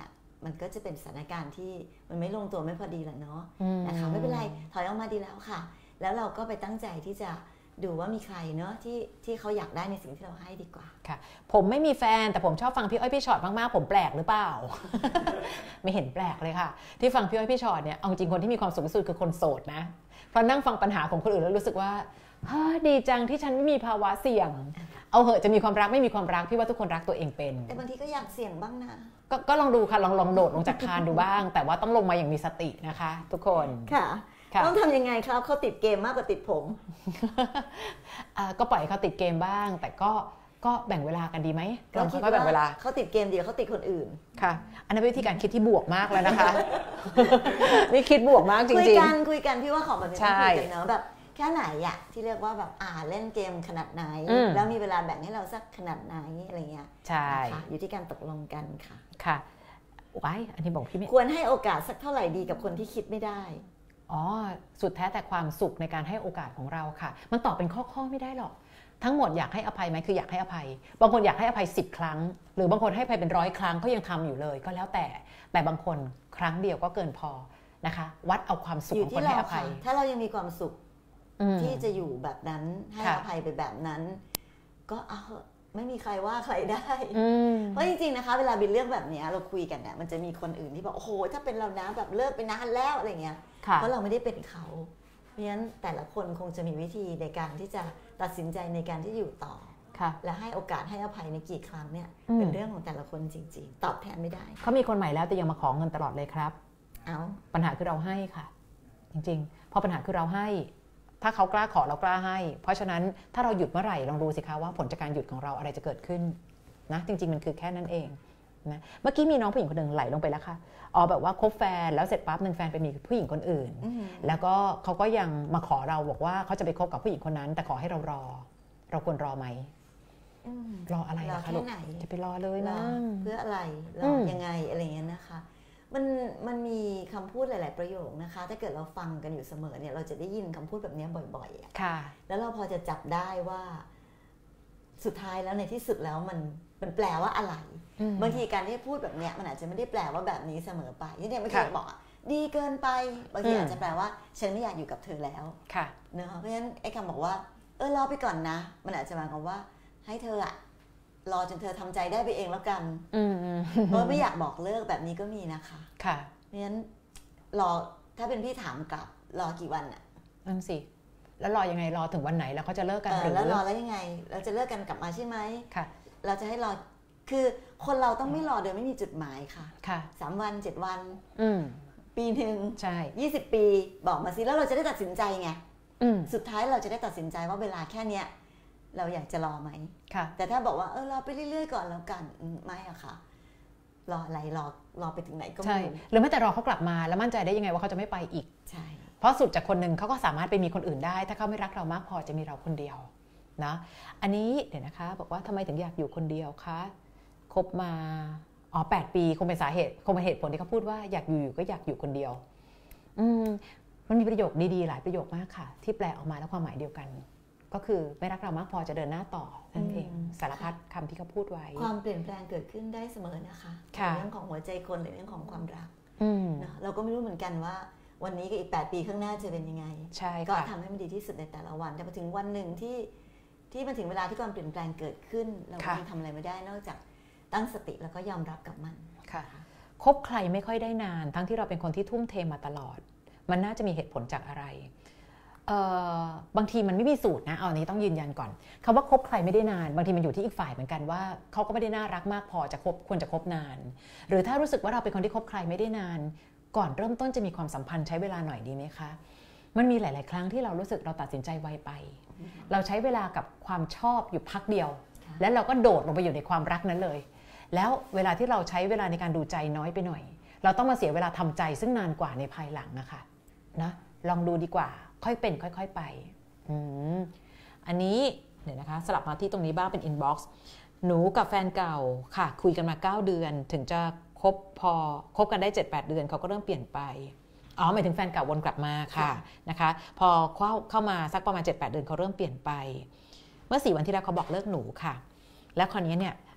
มันก็จะเป็นสถานการณ์ที่มันไม่ลงตัวไม่พอดีแหละเนาะนะคะไม่เป็นไรถอยออกมาดีแล้วค่ะแล้วเราก็ไปตั้งใจที่จะดูว่ามีใครเนาะที่ที่เขาอยากได้ในสิ่งที่เราให้ดีกว่าค่ะผมไม่มีแฟนแต่ผมชอบฟังพี่อ้อยพี่ชอตมากๆผมแปลกหรือเปล่า ไม่เห็นแปลกเลยค่ะที่ฟังพี่อ้อยพี่ชอตเนี่ยเอาจริงคนที่มีความสุขที่สุดคือคนโสดนะเพราะนั่งฟังปัญหาของคนอื่นแล้วรู้สึกว่าดีจังที่ฉันไม่มีภาวะเสี่ยงเอาเหอะจะมีความรักไม่มีความรักพี่ว่าทุกคนรักตัวเองเป็นแต่บางทีก็อยากเสี่ยงบ้างนะก็ก็ลองดูค่ะลองลองโดดลงจากคานดูบ้างแต่ว่าต้องลงมาอย่างมีสตินะคะทุกคนค่ะต้องทำยังไงครับเขาติดเกมมากกว่าติดผมก็ปล่อยเขาติดเกมบ้างแต่ก็ก็แบ่งเวลากันดีไหมเราคิดว่าแบ่งเวลาเขาติดเกมเดียวเขาติดคนอื่นค่ะอันนั้นเป็นวิธีการคิดที่บวกมากแล้วนะคะนี่คิดบวกมากจริงๆคุยกันคุยกันพี่ว่าของแบบนี้ต้องคุยกันเนอะแบบแค่ไหนอะที่เรียกว่าแบบอ่าเล่นเกมขนาดไหนแล้วมีเวลาแบ่งให้เราสักขนาดไหนอะไรเงี้ยใช่อยู่ที่การตกลงกันค่ะค่ะไว้อันนี้บอกพี่ไม่ควรให้โอกาสสักเท่าไหร่ดีกับคนที่คิดไม่ได้อ๋อสุดแท้แต่ความสุขในการให้โอกาสของเราค่ะมันตอบเป็นข้อๆไม่ได้หรอกทั้งหมดอยากให้อภัยไหมคืออยากให้อภัยบางคนอยากให้อภัยสิบครั้งหรือบางคนให้อภัยเป็นร้อยครั้งก็ยังทำอยู่เลยก็แล้วแต่แต่บางคนครั้งเดียวก็เกินพอนะคะวัดเอาความสุขของคนให้อภัยถ้าเรายังมีความสุขที่จะอยู่แบบนั้นให้อภัยไปแบบนั้นก็เอาไม่มีใครว่าใครได้เพราะจริงๆนะคะเวลาบินเรื่องแบบนี้เราคุยกันเนี่ยมันจะมีคนอื่นที่บอกโอ้โหถ้าเป็นเรานะแบบเลิกไปนานแล้วอะไรเงี้ยเพราะเราไม่ได้เป็นเขาเพราะฉะนั้นแต่ละคนคงจะมีวิธีในการที่จะตัดสินใจในการที่อยู่ต่อและให้โอกาสให้อภัยในกี่ครั้งเนี่ยเป็นเรื่องของแต่ละคนจริงๆตอบแทนไม่ได้เขามีคนใหม่แล้วแต่ยังมาขอเงินตลอดเลยครับเอาปัญหาคือเราให้ค่ะจริงๆพอปัญหาคือเราให้ถ้าเขากล้าขอเรากล้าให้เพราะฉะนั้นถ้าเราหยุดเมื่อไหร่ลองดูสิคะว่าผลจากการหยุดของเราอะไรจะเกิดขึ้นนะจริงๆมันคือแค่นั้นเองนะเมื่อกี้มีน้องผู้หญิงคนหนึ่งไหลลงไปแล้วค่ะอ๋อแบบว่าคบแฟนแล้วเสร็จปั๊บหนึ่งแฟนไปมีผู้หญิงคนอื่นแล้วก็เขาก็ยังมาขอเราบอกว่าเขาจะไปคบกับผู้หญิงคนนั้นแต่ขอให้เรารอเราควรรอไหมรออะไรนะคะลูกจะไปรอเลยนะเพื่ออะไรรอยังไงอะไรเงี้ยนะคะมันมันมีคำพูดหลายๆประโยคนะคะถ้าเกิดเราฟังกันอยู่เสมอเนี่ยเราจะได้ยินคำพูดแบบนี้บ่อยๆค่ะแล้วเราพอจะจับได้ว่าสุดท้ายแล้วในที่สุดแล้วมันมันแปลว่าอะไรบางทีการที่พูดแบบนี้มันอาจจะไม่ได้แปลว่าแบบนี้เสมอไปอย่างที่เมื่อกี้บอกดีเกินไปบางทีอาจจะแปลว่าฉันไม่อยากอยู่กับเธอแล้วเนอะเพราะฉะนั้นไอ้คำบอกว่าเออรอไปก่อนนะมันอาจจะหมายความว่าให้เธออะรอจนเธอทำใจได้ไปเองแล้วกันเพราะไม่อยากบอกเลิกแบบนี้ก็มีนะคะค่ะเพราะฉะนั้นรอถ้าเป็นพี่ถามกลับรอกี่วันอะนั่นสิแล้วรอยังไงรอถึงวันไหนแล้วเขาจะเลิกกันหรือแล้วรอแล้วยังไงเราจะเลิกกันกลับมาใช่ไหมค่ะเราจะให้รอคือคนเราต้องไม่รอโดยไม่มีจุดหมายค่ะค่ะสามวันเจ็ดวันปีหนึ่งใช่ยี่สิบปีบอกมาสิแล้วเราจะได้ตัดสินใจไงสุดท้ายเราจะได้ตัดสินใจว่าเวลาแค่เนี้ยเราอยากจะรอไหมค่ะแต่ถ้าบอกว่าเออรอไปเรื่อยๆก่อนแล้วกันไม่อะค่ะรออะไรรอรอไปถึงไหนก็ไม่ใช่หรือไม่แต่รอเขากลับมาแล้วมั่นใจได้ยังไงว่าเขาจะไม่ไปอีกใช่เพราะสุดจากคนหนึ่งเขาก็สามารถไปมีคนอื่นได้ถ้าเขาไม่รักเรามากพอจะมีเราคนเดียวนะอันนี้เดี๋ยวนะคะบอกว่าทำไมถึงอยากอยู่คนเดียวคะคบมาอ๋อแปดปีคงเป็นสาเหตุคงเป็นเหตุผลที่เขาพูดว่าอยากอยู่อยู่ก็อยากอยู่คนเดียวอืมมันมีประโยคดีๆหลายประโยคมากค่ะที่แปลออกมาแล้วความหมายเดียวกันก็คือไม่รักเรามากพอจะเดินหน้าต่อนั่นเองสารพัดคำที่เขาพูดไว้ความเปลี่ยนแปลงเกิดขึ้นได้เสมอนะคะเรื่องของหัวใจคนหรือเรื่องของความรักนะเราก็ไม่รู้เหมือนกันว่าวันนี้กับอีกแปดปีข้างหน้าจะเป็นยังไงก็ทำให้มันดีที่สุดในแต่ละวันแต่พอถึงวันหนึ่งที่ที่มันถึงเวลาที่ความเปลี่ยนแปลงเกิดขึ้นเราคงทำอะไรไม่ได้นอกจากตั้งสติแล้วก็ยอมรับกับมันค่ะคบใครไม่ค่อยได้นานทั้งที่เราเป็นคนที่ทุ่มเทมาตลอดมันน่าจะมีเหตุผลจากอะไรบางทีมันไม่มีสูตรนะเอาอันนี้ต้องยืนยันก่อนคำว่าคบใครไม่ได้นานบางทีมันอยู่ที่อีกฝ่ายเหมือนกันว่าเขาก็ไม่ได้น่ารักมากพอจะคบควรจะคบนานหรือถ้ารู้สึกว่าเราเป็นคนที่คบใครไม่ได้นานก่อนเริ่มต้นจะมีความสัมพันธ์ใช้เวลาหน่อยดีไหมคะมันมีหลายๆครั้งที่เรารู้สึกเราตัดสินใจไวไปเราใช้เวลากับความชอบอยู่พักเดียวแล้วเราก็โดดลงไปอยู่ในความรักนั้นเลยแล้วเวลาที่เราใช้เวลาในการดูใจน้อยไปหน่อยเราต้องมาเสียเวลาทำใจซึ่งนานกว่าในภายหลังนะคะนะลองดูดีกว่าค่อยเป็นค่อยๆไปอืมอันนี้เดี๋ยวนะคะสลับมาที่ตรงนี้บ้างเป็น inbox หนูกับแฟนเก่าค่ะคุยกันมาเก้าเดือนถึงจะคบพอคบกันได้ เจ็ดแปด เดือนเขาก็เริ่มเปลี่ยนไปอ๋อหมายถึงแฟนเก่าวนกลับมาค่ะนะคะพอเข้าเข้ามาสักประมาณ เจ็ดแปด เดือนเขาเริ่มเปลี่ยนไปเมื่อสี่วันที่แล้วเขาบอกเลิกหนูค่ะแล้วคราวนี้เนี่ย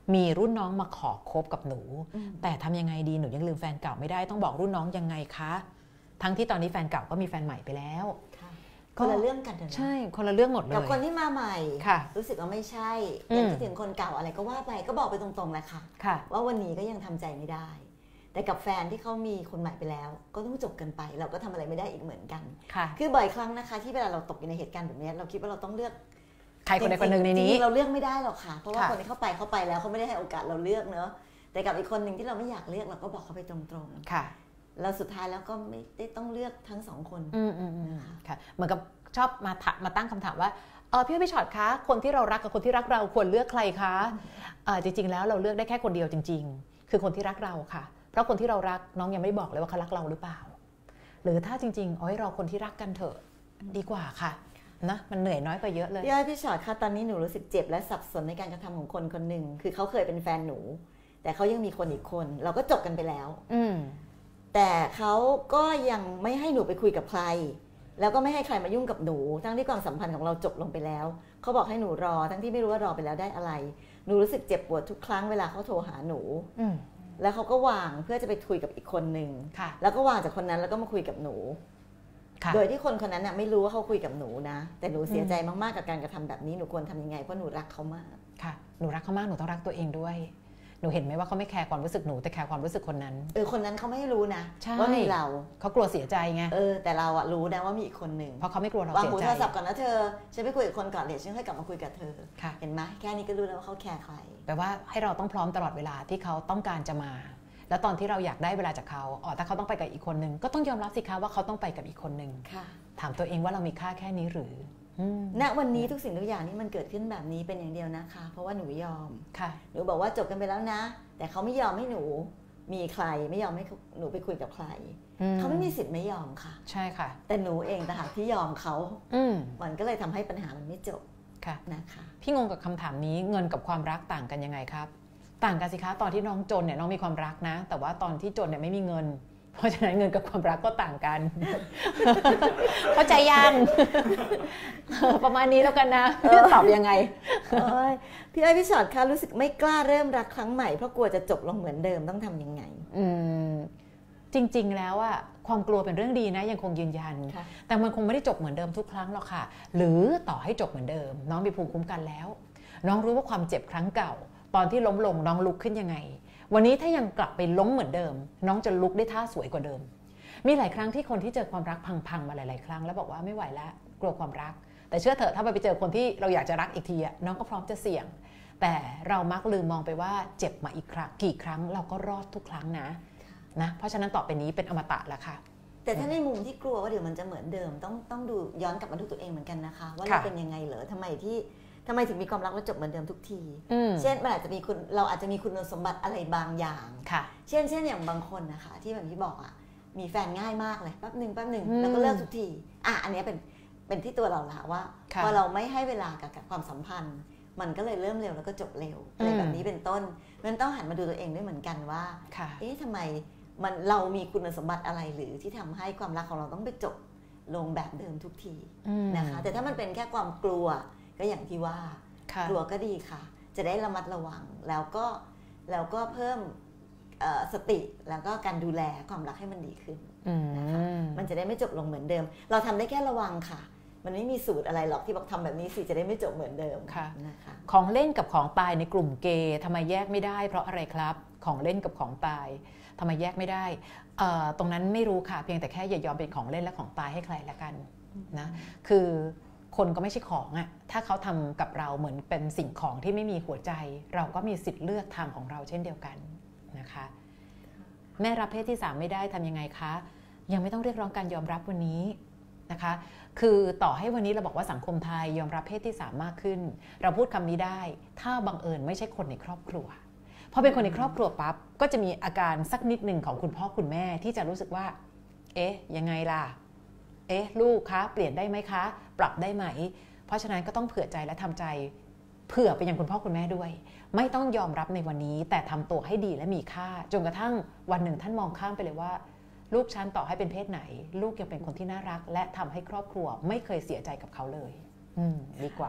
มีรุ่นน้องมาขอคบกับหนูแต่ทำยังไงดีหนูยังลืมแฟนเก่าไม่ได้ต้องบอกรุ่นน้องยังไงคะทั้งที่ตอนนี้แฟนเก่าก็มีแฟนใหม่ไปแล้วคนละเรื่องกันเลยใช่คนละเรื่องหมดเลยกับคนที่มาใหม่รู้สึกว่าไม่ใช่ยังคิดถึงคนเก่าอะไรก็ว่าไปก็บอกไปตรงๆแหละค่ะว่าวันนี้ก็ยังทำใจไม่ได้แต่กับแฟนที่เขามีคนใหม่ไปแล้วก็ต้องจบกันไปเราก็ทำอะไรไม่ได้อีกเหมือนกันคือบ่อยครั้งนะคะที่เวลาเราตกอยู่ในเหตุการณ์แบบนี้เราคิดว่าเราต้องเลือกใครคนใดคนหนึ่งในนี้เราเลือกไม่ได้หรอกค่ะเพราะว่าคนที่เข้าไปเข้าไปแล้วเขาไม่ได้ให้โอกาสเราเลือกเนอะแต่กับอีกคนหนึ่งที่เราไม่อยากเลือกเราก็บอกเขาไปตรงๆค่ะเราสุดท้ายแล้วก็ไม่ได้ต้องเลือกทั้งสองคนนะคะค่ะเหมือนกับชอบมามาตั้งคำถามว่าเออพี่พี่ช็อตคะคนที่เรารักกับคนที่รักเราควรเลือกใครคะจริงๆแล้วเราเลือกได้แค่คนเดียวจริงๆคือคนที่รักเราค่ะเพราะคนที่เรารักน้องยังไม่บอกเลยว่าเขารักเราหรือเปล่าหรือถ้าจริงๆเอาให้เราคนที่รักกันเถอะดีกว่าค่ะนะมันเหนื่อยน้อยกว่าเยอะเลยพี่อ้อยพี่ช็อตค่ะตอนนี้หนูรู้สึกเจ็บและสับสนในการกระทำของคนคนหนึ่งคือเขาเคยเป็นแฟนหนูแต่เขายังมีคนอีกคนเราก็จบกันไปแล้วอืแต่เขาก็ยังไม่ให้หนูไปคุยกับใครแล้วก็ไม่ให้ใครมายุ่งกับหนูทั้งที่ความสัมพันธ์ของเราจบลงไปแล้วเขาบอกให้หนูรอทั้งที่ไม่รู้ว่ารอไปแล้วได้อะไรหนูรู้สึกเจ็บปวดทุกครั้งเวลาเขาโทรหาหนูแล้วเขาก็วางเพื่อจะไปคุยกับอีกคนนึงแล้วก็วางจากคนนั้นแล้วก็มาคุยกับหนูโดยที่คนคนนั้นน่ะไม่รู้ว่าเขาคุยกับหนูนะแต่หนูเสียใจมากๆกับการกระทำแบบนี้หนูควรทำยังไงเพราะหนูรักเขามากค่ะหนูรักเขามากหนูต้องรักตัวเองด้วยหนูเห็นไหมว่าเขาไม่แคร์ความรู้สึกหนูแต่แคร์ความรู้สึกคนนั้นเออคนนั้นเขาไม่รู้นะว่ามีเราเขากลัวเสียใจไงเออแต่เราอะรู้นะว่ามีอีกคนหนึ่งเพราะเขาไม่กลัวเราเสียใจวางหูโทรศัพท์ก่อนนะเธอฉันไปคุยกับคนก่อนเดี๋ยวฉันค่อยกลับมาคุยกับเธอเห็นไหมแค่นี้ก็รู้แล้วว่าเขาแคร์ใครแปลว่าให้เราต้องพร้อมตลอดเวลาที่เขาต้องการจะมาแล้วตอนที่เราอยากได้เวลาจากเขาอ๋อถ้าเขาต้องไปกับอีกคนนึงก็ต้องยอมรับสิคะว่าเขาต้องไปกับอีกคนนึงถามตัวเองว่าเรามีค่าแค่นี้หรือณวันนี้ทุกสิ่งทุกอย่างนี่มันเกิดขึ้นแบบนี้เป็นอย่างเดียวนะคะเพราะว่าหนูยอมค่ะหนูบอกว่าจบกันไปแล้วนะแต่เขาไม่ยอมให้หนูมีใครไม่ยอมให้หนูไปคุยกับใครเขาไม่มีสิทธิ์ไม่ยอมค่ะใช่ค่ะแต่หนูเองต่างหากที่ยอมเขามันก็เลยทำให้ปัญหามันไม่จบค่ะนะคะพี่งงกับคำถามนี้เงินกับความรักต่างกันยังไงครับต่างกันสิคะตอนที่น้องจนเนี่ยน้องมีความรักนะแต่ว่าตอนที่จนเนี่ยไม่มีเงินเพราะฉะนั้นเงินกับความรักก็ต่างกันเข้าใจยังประมาณนี้แล้วกันนะพี่ตอบยังไงพี่อ้อยพี่ชอตคะรู้สึกไม่กล้าเริ่มรักครั้งใหม่เพราะกลัวจะจบลงเหมือนเดิมต้องทำยังไงอืมจริงๆแล้วอะความกลัวเป็นเรื่องดีนะยังคงยืนยันแต่มันคงไม่ได้จบเหมือนเดิมทุกครั้งหรอกค่ะหรือต่อให้จบเหมือนเดิมน้องมีภูมิคุ้มกันแล้วน้องรู้ว่าความเจ็บครั้งเก่าตอนที่ล้มลงน้องลุกขึ้นยังไงวันนี้ถ้ายังกลับไปล้มเหมือนเดิมน้องจะลุกได้ท่าสวยกว่าเดิมมีหลายครั้งที่คนที่เจอความรักพังๆมาหลายๆครั้งแล้วบอกว่าไม่ไหวแล้วกลัวความรักแต่เชื่อเถอะถ้าไปเจอคนที่เราอยากจะรักอีกทีอะน้องก็พร้อมจะเสี่ยงแต่เรามักลืมมองไปว่าเจ็บมาอีกครั้งกี่ครั้งเราก็รอดทุกครั้งนะนะเพราะฉะนั้นต่อไปนี้เป็นอมตะแล้วค่ะแต่ถ้าในมุมที่กลัวว่าเดี๋ยวมันจะเหมือนเดิมต้องต้องดูย้อนกลับมาดูตัวเองเหมือนกันนะคะว่าเราเป็นยังไงเหรอทำไมที่ทำไมถึงมีความรักแล้วจบเหมือนเดิมทุกทีเช่นมันอาจจะมีคุณเราอาจจะมีคุณสมบัติอะไรบางอย่างเช่นเช่นอย่างบางคนนะคะที่แบบที่บอกอ่ะมีแฟนง่ายมากเลยแป๊บหนึ่งแป๊บหนึ่งแล้วก็เลิกทุกทีอ่ะอันนี้เป็นเป็นที่ตัวเราละว่าพอเราไม่ให้เวลากับความสัมพันธ์มันก็เลยเริ่มเร็วแล้วก็จบเร็วอะไรแบบนี้เป็นต้นมันต้องหันมาดูตัวเองด้วยเหมือนกันว่าเอ๊ะทำไมมันเรามีคุณสมบัติอะไรหรือที่ทำให้ความรักของเราต้องไปจบลงแบบเดิมทุกทีนะคะแต่ถ้ามันเป็นแค่ความกลัวก็อย่างที่ว่ากลัวก็ดีค่ะจะได้ระมัดระวังแล้วก็แล้วก็เพิ่มสติแล้วก็การดูแลความรักให้มันดีขึ้นนะคะมันจะได้ไม่จบลงเหมือนเดิมเราทำได้แค่ระวังค่ะมันไม่มีสูตรอะไรหรอกที่บอกทำแบบนี้สิจะได้ไม่จบเหมือนเดิมนะคะของเล่นกับของตายในกลุ่มเกย์ทำไมแยกไม่ได้เพราะอะไรครับของเล่นกับของตายทำไมแยกไม่ได้ตรงนั้นไม่รู้ค่ะเพียงแต่แค่อย่ายอมเป็นของเล่นและของตายให้ใครละกันนะคือคนก็ไม่ใช่ของอะถ้าเขาทำกับเราเหมือนเป็นสิ่งของที่ไม่มีหัวใจเราก็มีสิทธิ์เลือกทางของเราเช่นเดียวกันนะคะแม่รับเพศที่สามไม่ได้ทำยังไงคะยังไม่ต้องเรียกร้องการยอมรับวันนี้นะคะคือต่อให้วันนี้เราบอกว่าสังคมไทยยอมรับเพศที่สามมากขึ้นเราพูดคำนี้ได้ถ้าบังเอิญไม่ใช่คนในครอบครัวพอเป็นคนในครอบครัวปั๊บก็จะมีอาการสักนิดหนึ่งของคุณพ่อคุณแม่ที่จะรู้สึกว่าเอ๊ะยังไงล่ะเอ๊ะลูกคะเปลี่ยนได้ไหมคะปรับได้ไหมเพราะฉะนั้นก็ต้องเผื่อใจและทำใจเผื่อไปยังคุณพ่อคุณแม่ด้วยไม่ต้องยอมรับในวันนี้แต่ทำตัวให้ดีและมีค่าจนกระทั่งวันหนึ่งท่านมองข้ามไปเลยว่าลูกฉันต่อให้เป็นเพศไหนลูกยังเป็นคนที่น่ารักและทำให้ครอบครัวไม่เคยเสียใจกับเขาเลยอืมดีกว่า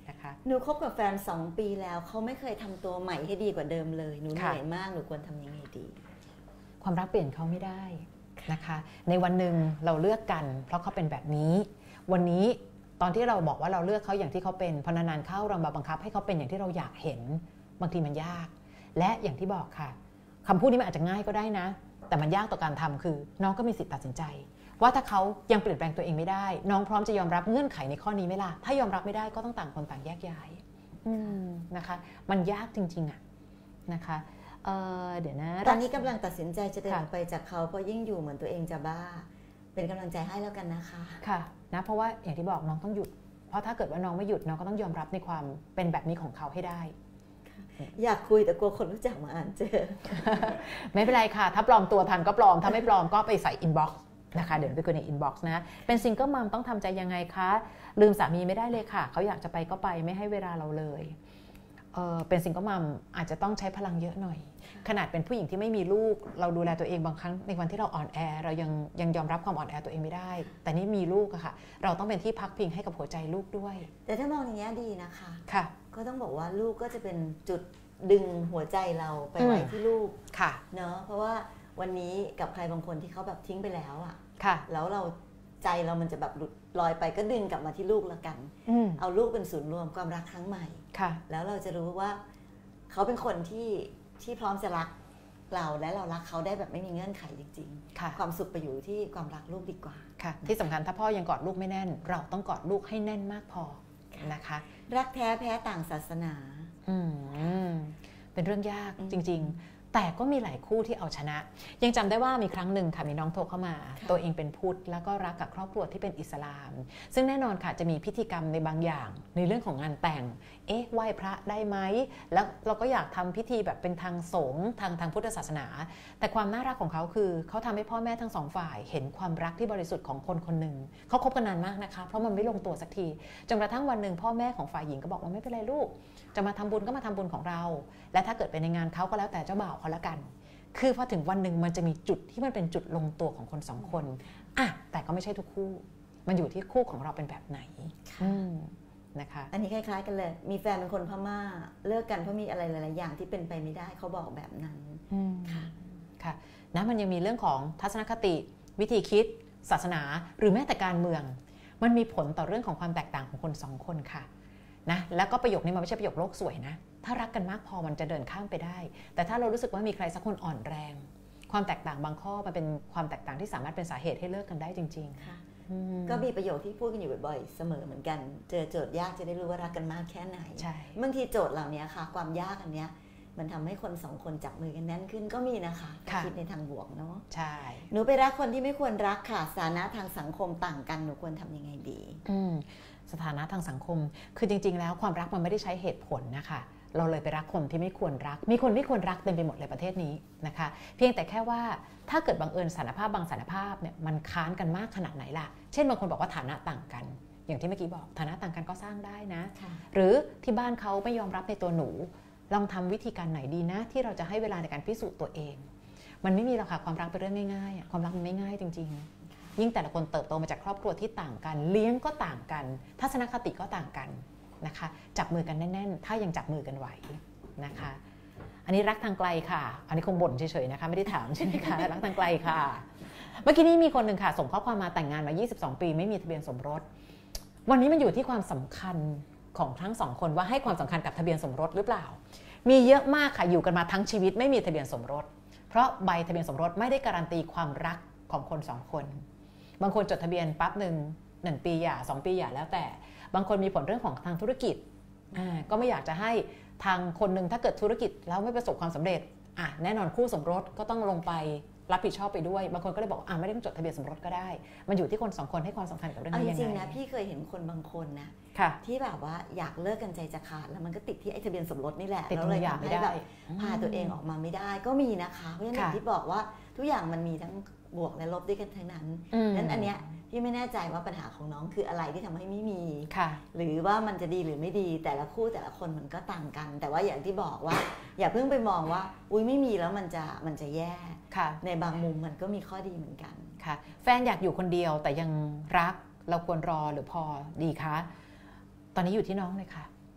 นะคะหนูคบกับแฟนสองปีแล้วเขาไม่เคยทำตัวใหม่ให้ดีกว่าเดิมเลยหนูเหนื่อยมากหนูควรทำยังไงดีความรักเปลี่ยนเขาไม่ได้นะคะในวันหนึ่งเราเลือกกันเพราะเขาเป็นแบบนี้วันนี้ตอนที่เราบอกว่าเราเลือกเขาอย่างที่เขาเป็นพอนานๆเข้าเรามาบังคับให้เขาเป็นอย่างที่เราอยากเห็นบางทีมันยากและอย่างที่บอกค่ะคำพูดนี้มันอาจจะง่ายก็ได้นะแต่มันยากต่อการทำคือน้องก็มีสิทธิ์ตัดสินใจว่าถ้าเขายังเปลี่ยนแปลงตัวเองไม่ได้น้องพร้อมจะยอมรับเงื่อนไขในข้อนี้ไหมล่ะถ้ายอมรับไม่ได้ก็ต้องต่างคนต่างแยกย้ายนะคะมันยากจริงๆอะนะคะเ, เดี๋ยวนะตอนนี้กำลังตัดสินใจจะเดินไปจากเขาเพราะยิ่งอยู่เหมือนตัวเองจะบ้าเป็นกำลังใจให้แล้วกันนะคะค่ะนะเพราะว่าอย่างที่บอกน้องต้องหยุดเพราะถ้าเกิดว่าน้องไม่หยุดน้องก็ต้องยอมรับในความเป็นแบบนี้ของเขาให้ได้อยากคุยแต่กลัวคนรู้จักมาอ่านเจอไม่เป็นไรค่ะถ้าปลอมตัวทันก็ปลอมถ้าไม่ปลอมก็ไปใส่อินบ็อกซ์นะคะเดี๋ยวไปคุยในอินบ็อกซ์นะเป็นซิงเกิลมัมต้องทำใจยังไงคะลืมสามีไม่ได้เลยค่ะเขาอยากจะไปก็ไปไม่ให้เวลาเราเลยเออเป็นซิงเกิลมัมอาจจะต้องใช้พลังเยอะหน่อยขนาดเป็นผู้หญิงที่ไม่มีลูกเราดูแลตัวเองบางครั้งในวันที่เราอ่อนแอเรายังยังยอมรับความอ่อนแอตัวเองไม่ได้แต่นี่มีลูกอะค่ะเราต้องเป็นที่พักพิงให้กับหัวใจลูกด้วยแต่ถ้ามองอย่างนี้ดีนะคะค่ะก็ต้องบอกว่าลูกก็จะเป็นจุดดึงหัวใจเราไปไว้ที่ลูกค่ะเนาะเพราะว่าวันนี้กับใครบางคนที่เขาแบบทิ้งไปแล้วอะค่ะแล้วเราใจเรามันจะแบบหลุดลอยไปก็ดึงกลับมาที่ลูกละกันเอาลูกเป็นศูนย์รวมความรักครั้งใหม่ค่ะแล้วเราจะรู้ว่าเขาเป็นคนที่ที่พร้อมจะรักเราและเรารักเขาได้แบบไม่มีเงื่อนไขจริงๆความสุขไปอยู่ที่ความรักลูกดีกว่าค่ะที่สำคัญถ้าพ่อยังกอดลูกไม่แน่นเราต้องกอดลูกให้แน่นมากพอนะคะรักแท้แพ้ต่างศาสนาอืมเป็นเรื่องยากจริงๆแต่ก็มีหลายคู่ที่เอาชนะยังจำได้ว่ามีครั้งหนึ่งค่ะมีน้องโทรเข้ามาตัวเองเป็นพุทธแล้วก็รักกับครอบครัวที่เป็นอิสลามซึ่งแน่นอนค่ะจะมีพิธีกรรมในบางอย่างในเรื่องของงานแต่งเอ๊ะไหว้พระได้ไหมแล้วเราก็อยากทำพิธีแบบเป็นทางสงฆ์ทางทางพุทธศาสนาแต่ความน่ารักของเขาคือเขาทำให้พ่อแม่ทั้งสองฝ่ายเห็นความรักที่บริสุทธิ์ของคนคนหนึ่งเขาคบกันนานมากนะคะเพราะมันไม่ลงตัวสักทีจนกระทั่งวันหนึ่งพ่อแม่ของฝ่ายหญิงก็บอกว่าไม่เป็นไรลูกจะมาทำบุญก็มาทำบุญของเราและถ้าเกิดเป็นในงานเขาก็แล้วแต่เจ้าบ่าวเขาละกันคือพอถึงวันหนึ่งมันจะมีจุดที่มันเป็นจุดลงตัวของคนสองคนอ่ะแต่ก็ไม่ใช่ทุกคู่มันอยู่ที่คู่ของเราเป็นแบบไหนนะคะอันนี้คล้ายๆกันเลยมีแฟนเป็นคนพม่าเลิกกันเพราะมีอะไรหลายๆอย่างที่เป็นไปไม่ได้เขาบอกแบบนั้นค่ะค่ะนะมันยังมีเรื่องของทัศนคติวิธีคิดศาสนาหรือแม้แต่การเมืองมันมีผลต่อเรื่องของความแตกต่างของคนสองคนค่ะนะแล้วก็ประโยคนี้มันไม่ใช่ประโยคโลกสวยนะถ้ารักกันมากพอมันจะเดินข้ามไปได้แต่ถ้าเรารู้สึกว่ามีใครสักคนอ่อนแรงความแตกต่างบางข้อมันเป็นความแตกต่างที่สามารถเป็นสาเหตุให้เลิกกันได้จริงๆค่ะก็มีประโยคที่พูดกันอยู่บ่อยๆเสมอเหมือนกันเจอโจทย์ยากจะได้รู้ว่ารักกันมากแค่ไหนใช่บางทีโจทย์เหล่านี้ค่ะความยากอันเนี้ยมันทำให้คนสองคนจับมือกันแน่นขึ้นก็มีนะคะคิดในทางบวกเนาะใช่หนูไปรักคนที่ไม่ควรรักค่ะสถานะทางสังคมต่างกันหนูควรทำยังไงดีสถานะทางสังคมคือจริงๆแล้วความรักมันไม่ได้ใช้เหตุผลนะคะเราเลยไปรักคนที่ไม่ควรรักมีคนไม่ควรรักเต็มไปหมดเลยประเทศนี้นะคะเพียงแต่แค่ว่าถ้าเกิดบังเอิญสถานภาพบางสถานภาพเนี่ยมันค้านกันมากขนาดไหนล่ะเช่นบางคนบอกว่าฐานะต่างกันอย่างที่เมื่อกี้บอกฐานะต่างกันก็สร้างได้นะหรือที่บ้านเขาไม่ยอมรับในตัวหนูลองทำวิธีการไหนดีนะที่เราจะให้เวลาในการพิสูจน์ตัวเองมันไม่มีหรอกค่ะความรักเป็นเรื่องง่ายๆความรักมันไม่ง่ายจริงๆยิ่งแต่ละคนเติบโตมาจากครอบครัวที่ต่างกันเลี้ยงก็ต่างกันทัศนคติก็ต่างกันนะคะจับมือกันแน่นๆถ้ายังจับมือกันไหวนะคะอันนี้รักทางไกลค่ะอันนี้คงบ่นเฉยๆนะคะไม่ได้ถามใช่ไหมคะรักทางไกลค่ะเมื่อกี้นี้มีคนหนึ่งค่ะส่งข้อความมาแต่งงานมายี่สิบสองปีไม่มีทะเบียนสมรสวันนี้มันอยู่ที่ความสำคัญของทั้งสองคนว่าให้ความสำคัญกับทะเบียนสมรสหรือเปล่ามีเยอะมากค่ะอยู่กันมาทั้งชีวิตไม่มีทะเบียนสมรสเพราะใบทะเบียนสมรสไม่ได้การันตีความรักของคนสองคนบางคนจดทะเบียนปั๊บหนึ่งหนึ่งปีหย่าสองปีหย่าแล้วแต่บางคนมีผลเรื่องของทางธุรกิจก็ไม่อยากจะให้ทางคนหนึ่งถ้าเกิดธุรกิจแล้วไม่ประสบความสำเร็จอ่ะแน่นอนคู่สมรสก็ต้องลงไปรับผิดชอบไปด้วยบางคนก็เลยบอกอ่ะไม่ได้ต้องจดทะเบียนสมรสก็ได้มันอยู่ที่คนสองคนให้ความสำคัญกับเรื่องนี้ยังไงจริงๆนะพี่เคยเห็นคนบางคนนะที่แบบว่าอยากเลิกกันใจจะขาดแล้วมันก็ติดที่ไอ้ทะเบียนสมรสนี่แหละแล้วเลยทำให้แบบพาตัวเองออกมาไม่ได้ก็มีนะคะเพราะฉะนั้นที่บอกว่าทุกอย่างมันมีทั้งบวกและลบด้วยกันทั้งนั้นนั้นอันเนี้ยพี่ไม่แน่ใจว่าปัญหาของน้องคืออะไรที่ทำให้ไม่มีหรือว่ามันจะดีหรือไม่ดีแต่ละคู่แต่ละคนมันก็ต่างกันแต่ว่าอย่างที่บอกว่าอย่าเพิ่งไปมองว่าอุ้ยไม่มีแล้วมันจะมันจะแย่ในบางมุมมันก็มีข้อดีเหมือนกันค่ะแฟนอยากอยู่คนเดียวแต่ยังรักเราควรรอหรือพอดีคะตอนนี้อยู่ที่น้องเลยค่ะ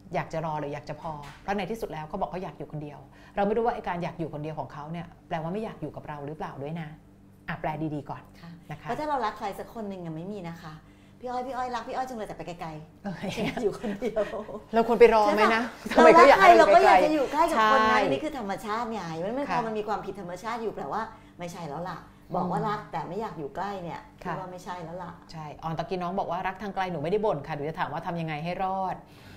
อยากจะรอหรืออยากจะพอเพราะในที่สุดแล้วเขาบอกเขาอยากอยู่คนเดียวเราไม่รู้ว่าไอ้การอยากอยู่คนเดียวของเขาเนี่ยแปลว่าไม่อยากอยู่กับเราหรือเปล่าด้วยนะอ่ะแปลดีๆก่อนนะคะเพราะถ้าเรารักใครสักคนหนึ่งไม่มีนะคะพี่อ้อยพี่อ้อยรักพี่อ้อยจังเลยแต่ไปไกลๆอยู่คนเดียวเราควรไปรอไหมนะทำไมเขาอยากให้เราก็อยากจะอยู่ใกล้กับคนนั้นนี่คือธรรมชาติไงมันไม่พอมันมีความผิดธรรมชาติอยู่แปลว่าไม่ใช่แล้วล่ะบอกว่ารักแต่ไม่อยากอยู่ใกล้เนี่ยคิดว่าไม่ใช่แล้วล่ะใช่ออนตะกี้น้องบอกว่ารักทางไกลหนูไม่ได้บ่นค่ะหนูจะถามว่าทำยังไงให้รอด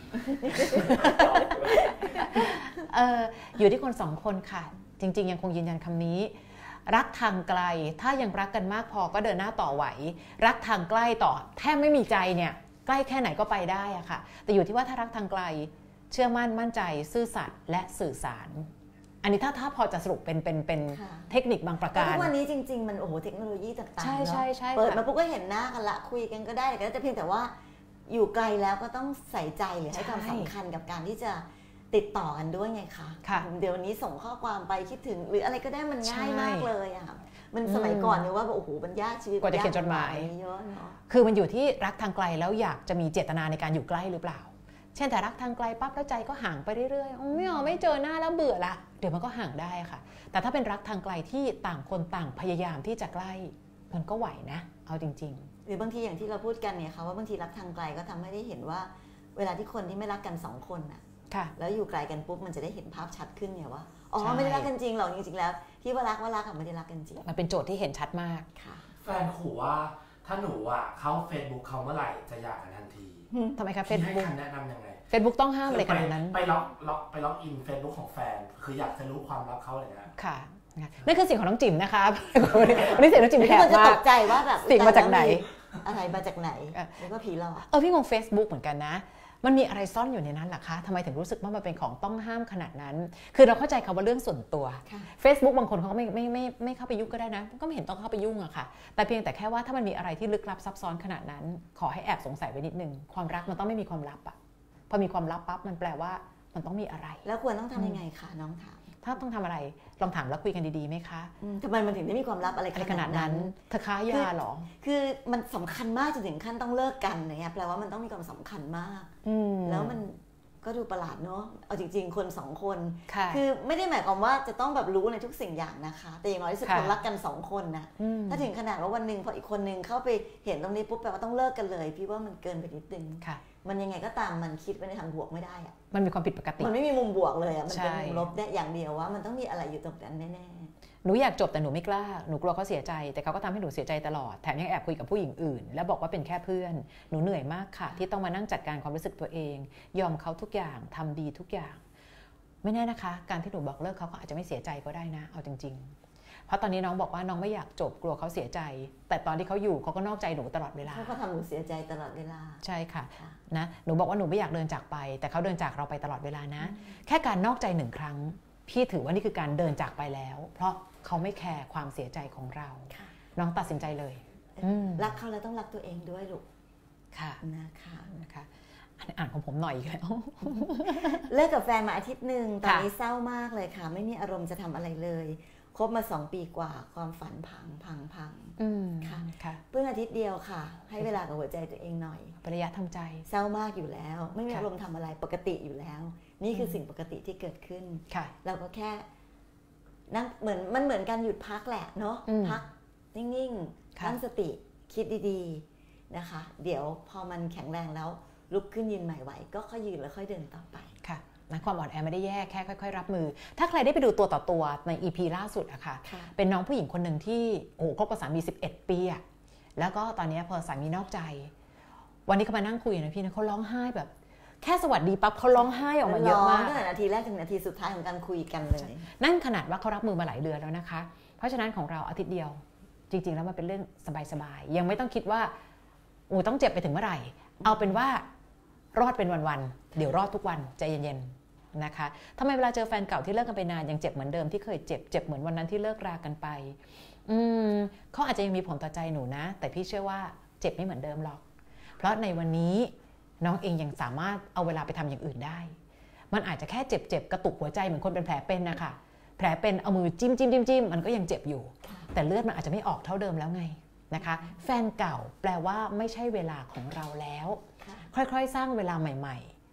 เอออยู่ที่คนสองคนค่ะจริงๆยังคงยืนยันคำนี้รักทางไกลถ้ายังรักกันมากพอก็เดินหน้าต่อไหวรักทางใกล้ต่อแทบไม่มีใจเนี่ยใกล้แค่ไหนก็ไปได้อะค่ะแต่อยู่ที่ว่าถ้ารักทางไกลเชื่อมั่นมั่นใจซื่อสัตย์และสื่อสารอันนี้ถ้าถ้าพอจะสรุปเป็นเป็นเป็นเทคนิคบางประการทุกวันนี้จริงๆมันโอ้โหเทคโนโลยีต่างๆใช่ใช่ใช่เปิดมาปุ๊บก็เห็นหน้ากันละคุยกันก็ได้แต่เพียงแต่ว่าอยู่ไกลแล้วก็ต้องใส่ใจหรือให้ความสำคัญกับการที่จะติดต่อกันด้วยไงคะเดี๋ยวนี้ส่งข้อความไปคิดถึงหรืออะไรก็ได้มันง่ายมากเลยอ่ะมันสมัยก่อนเนี่ยว่าโอ้โหมันยากชีวิตกว่าจะเขียนจดหมายเยอะเนาะคือมันอยู่ที่รักทางไกลแล้วอยากจะมีเจตนาในการอยู่ใกล้หรือเปล่าเช่นแต่รักทางไกลปั๊บแล้วใจก็ห่างไปเรื่อยๆไม่เอาไม่เจอหน้าแล้วเบื่อละเดี๋ยวมันก็ห่างได้ค่ะแต่ถ้าเป็นรักทางไกลที่ต่างคนต่างพยายามที่จะใกล้มันก็ไหวนะเอาจริงๆหรือบางทีอย่างที่เราพูดกันเนี่ยค่ะว่าบางทีรักทางไกลก็ทำให้ได้เห็นว่าเวลาที่คนที่ไม่รักกันสองคนน่ะแล้วอยู่ไกลกันปุ๊บมันจะได้เห็นภาพชัดขึ้นไงว่าอ๋อไม่ได้รักกันจริงหรอกจริงๆแล้วที่ว่ารักว่ารักกับไม่ได้รักกันจริงมันเป็นโจทย์ที่เห็นชัดมากแฟนขู่ว่าถ้าหนูอ่ะเข้า Facebook เขาเมื่อไหร่จะหย่ากันทันทีทำไมคะ Facebook ให้คำแนะนำยังไง Facebook ต้องห้ามอะไรขนาดนั้นไปล็อกล็อกไปล็อกอิน Facebook ของแฟนคืออยากจะรู้ความลับเขาอะไรนะค่ะนั่นคือเสียงของน้องจิ๋มนะคะวันนี้เสียงน้องจิ๋มแขกมากตกใจว่าแบบเสียงมาจากไหนอะไรมาจากไหนแล้วก็ผีหลอกเออพี่งง Facebook เหมือนกันนะมันมีอะไรซ่อนอยู่ในนั้นล่ะคะทำไมถึงรู้สึกว่ามันเป็นของต้องห้ามขนาดนั้นคือเราเข้าใจคำว่าเรื่องส่วนตัว Facebook บางคนเขาก็ไม่ไม่ไม่ไม่เข้าไปยุ่งก็ได้นะก็ไม่เห็นต้องเข้าไปยุ่งอะค่ะแต่เพียงแต่แค่ว่าถ้ามันมีอะไรที่ลึกลับซับซ้อนขนาดนั้นขอให้แอบสงสัยไว้นิดนึงความรักมันต้องไม่มีความลับอะพอมีความลับปั๊บมันแปลว่ามันต้องมีอะไรแล้วควรต้องทำยังไงคะน้องถามถ้าต้องทำอะไรลองถามแล้วคุยกันดีๆไหมคะทำไมมันถึงได้มีความลับอะไรขนาดนั้นเธอค้ายาหรอคือมันสำคัญมากจนถึงขั้นต้องเลิกกันเนี่ยแปลว่ามันต้องมีความสำคัญมากแล้วมันก็ดูประหลาดเนาะเอาจริงๆคนสองคนคือไม่ได้หมายความว่าจะต้องแบบรู้ในทุกสิ่งอย่างนะคะแต่อย่างน้อยที่สุดคนรักกันสองคนนะถ้าถึงขนาดว่าวันหนึ่งพออีกคนนึงเข้าไปเห็นตรงนี้ปุ๊บแปลว่าต้องเลิกกันเลยพี่ว่ามันเกินไปนิดนึงมันยังไงก็ตามมันคิดไปในทางบวกไม่ได้อะมันมีความผิดปกติมันไม่มีมุมบวกเลยอะมันเป็นมุมลบได้อย่างเดียวว่ามันต้องมีอะไรอยู่ตรงนั้นแน่ๆหนูอยากจบแต่หนูไม่กล้าหนูกลัวเขาเสียใจแต่เขาก็ทำให้หนูเสียใจตลอดแถมยังแอบคุยกับผู้หญิงอื่นแล้วบอกว่าเป็นแค่เพื่อนหนูเหนื่อยมากค่ะที่ต้องมานั่งจัดการความรู้สึกตัวเองยอมเขาทุกอย่างทำดีทุกอย่างไม่แน่นะคะการที่หนูบอกเลิกเขาก็อาจจะไม่เสียใจก็ได้นะเอาจริงๆเพราะตอนนี้น้องบอกว่าน้องไม่อยากจบกลัวเขาเสียใจแต่ตอนที่เขาอยู่เขาก็นอกใจหนูตลอดเวลาเขาก็ทำหนูเสียใจตลอดเวลาใช่ค่ะนะหนูบอกว่าหนูไม่อยากเดินจากไปแต่เขาเดินจากเราไปตลอดเวลานะแค่การนอกใจหนึ่งครั้งพี่ถือว่านี่คือการเดินจากไปแล้วเพราะเขาไม่แคร์ความเสียใจของเราน้องตัดสินใจเลยรักเขาแล้วต้องรักตัวเองด้วยลูกค่ะนะคะนะคะอ่านของผมหน่อยแล้วเลิกกับแฟนมาอาทิตย์หนึ่งตอนนี้เศร้ามากเลยค่ะไม่มีอารมณ์จะทำอะไรเลยคบมาสองปีกว่าความฝันพังพังพังค่ะเพิ่งอาทิตย์เดียวค่ะให้เวลากับหัวใจตัวเองหน่อยระยะทำใจเศร้ามากอยู่แล้วไม่มีอารมณ์ทำอะไรปกติอยู่แล้วนี่คือสิ่งปกติที่เกิดขึ้นเราก็แค่นั่งเหมือนมันเหมือนการหยุดพักแหละเนาะพักนิ่งๆตั้งสติคิดดีๆนะคะเดี๋ยวพอมันแข็งแรงแล้วลุกขึ้นยืนใหม่ไหวก็ค่อยยืนแล้วค่อยเดินต่อไปค่ะนะความอ่อนแอไม่ได้แย่แค่ค่อยๆรับมือถ้าใครได้ไปดูตัวต่อตัวใน อี พี ล่าสุดอะค่ะเป็นน้องผู้หญิงคนหนึ่งที่โอ้คบกับสามีสิบเอ็ดปีอะแล้วก็ตอนนี้พอสามีนอกใจวันนี้เขามานั่งคุยนะพี่นะเขาร้องไห้แบบแค่สวัสดีปั๊บเขาร้องไห้ออกมาเยอะมากตั้งแต่นาทีแรกถึงนาทีสุดท้ายของการคุยกันเลยนั่นขนาดว่าเขารับมือมาหลายเดือนแล้วนะคะเพราะฉะนั้นของเราอาทิตย์เดียวจริงๆแล้วมันเป็นเรื่องสบายๆยังไม่ต้องคิดว่าโอ้ต้องเจ็บไปถึงเมื่อไหร่เอาเป็นว่ารอดเป็นวันๆเดี๋ยวรอดทุกวันใจเย็นๆนะคะทำไมเวลาเจอแฟนเก่าที่เลิกกันไปนานยังเจ็บเหมือนเดิมที่เคยเจ็บเจ็บเหมือนวันนั้นที่เลิกรากันไปอืมเขาอาจจะยังมีผลต่อใจหนูนะแต่พี่เชื่อว่าเจ็บไม่เหมือนเดิมหรอกเพราะในวันนี้น้องเองยังสามารถเอาเวลาไปทำอย่างอื่นได้มันอาจจะแค่เจ็บๆกระตุกหัวใจเหมือนคนเป็นแผลเป็นนะคะแผลเป็นเอามือจิ้มจิ้มจิ้มจิ้มมันก็ยังเจ็บอยู่แต่เลือดมันอาจจะไม่ออกเท่าเดิมแล้วไงนะคะแฟนเก่าแปลว่าไม่ใช่เวลาของเราแล้วค่อยๆสร้างเวลาใหม่ๆ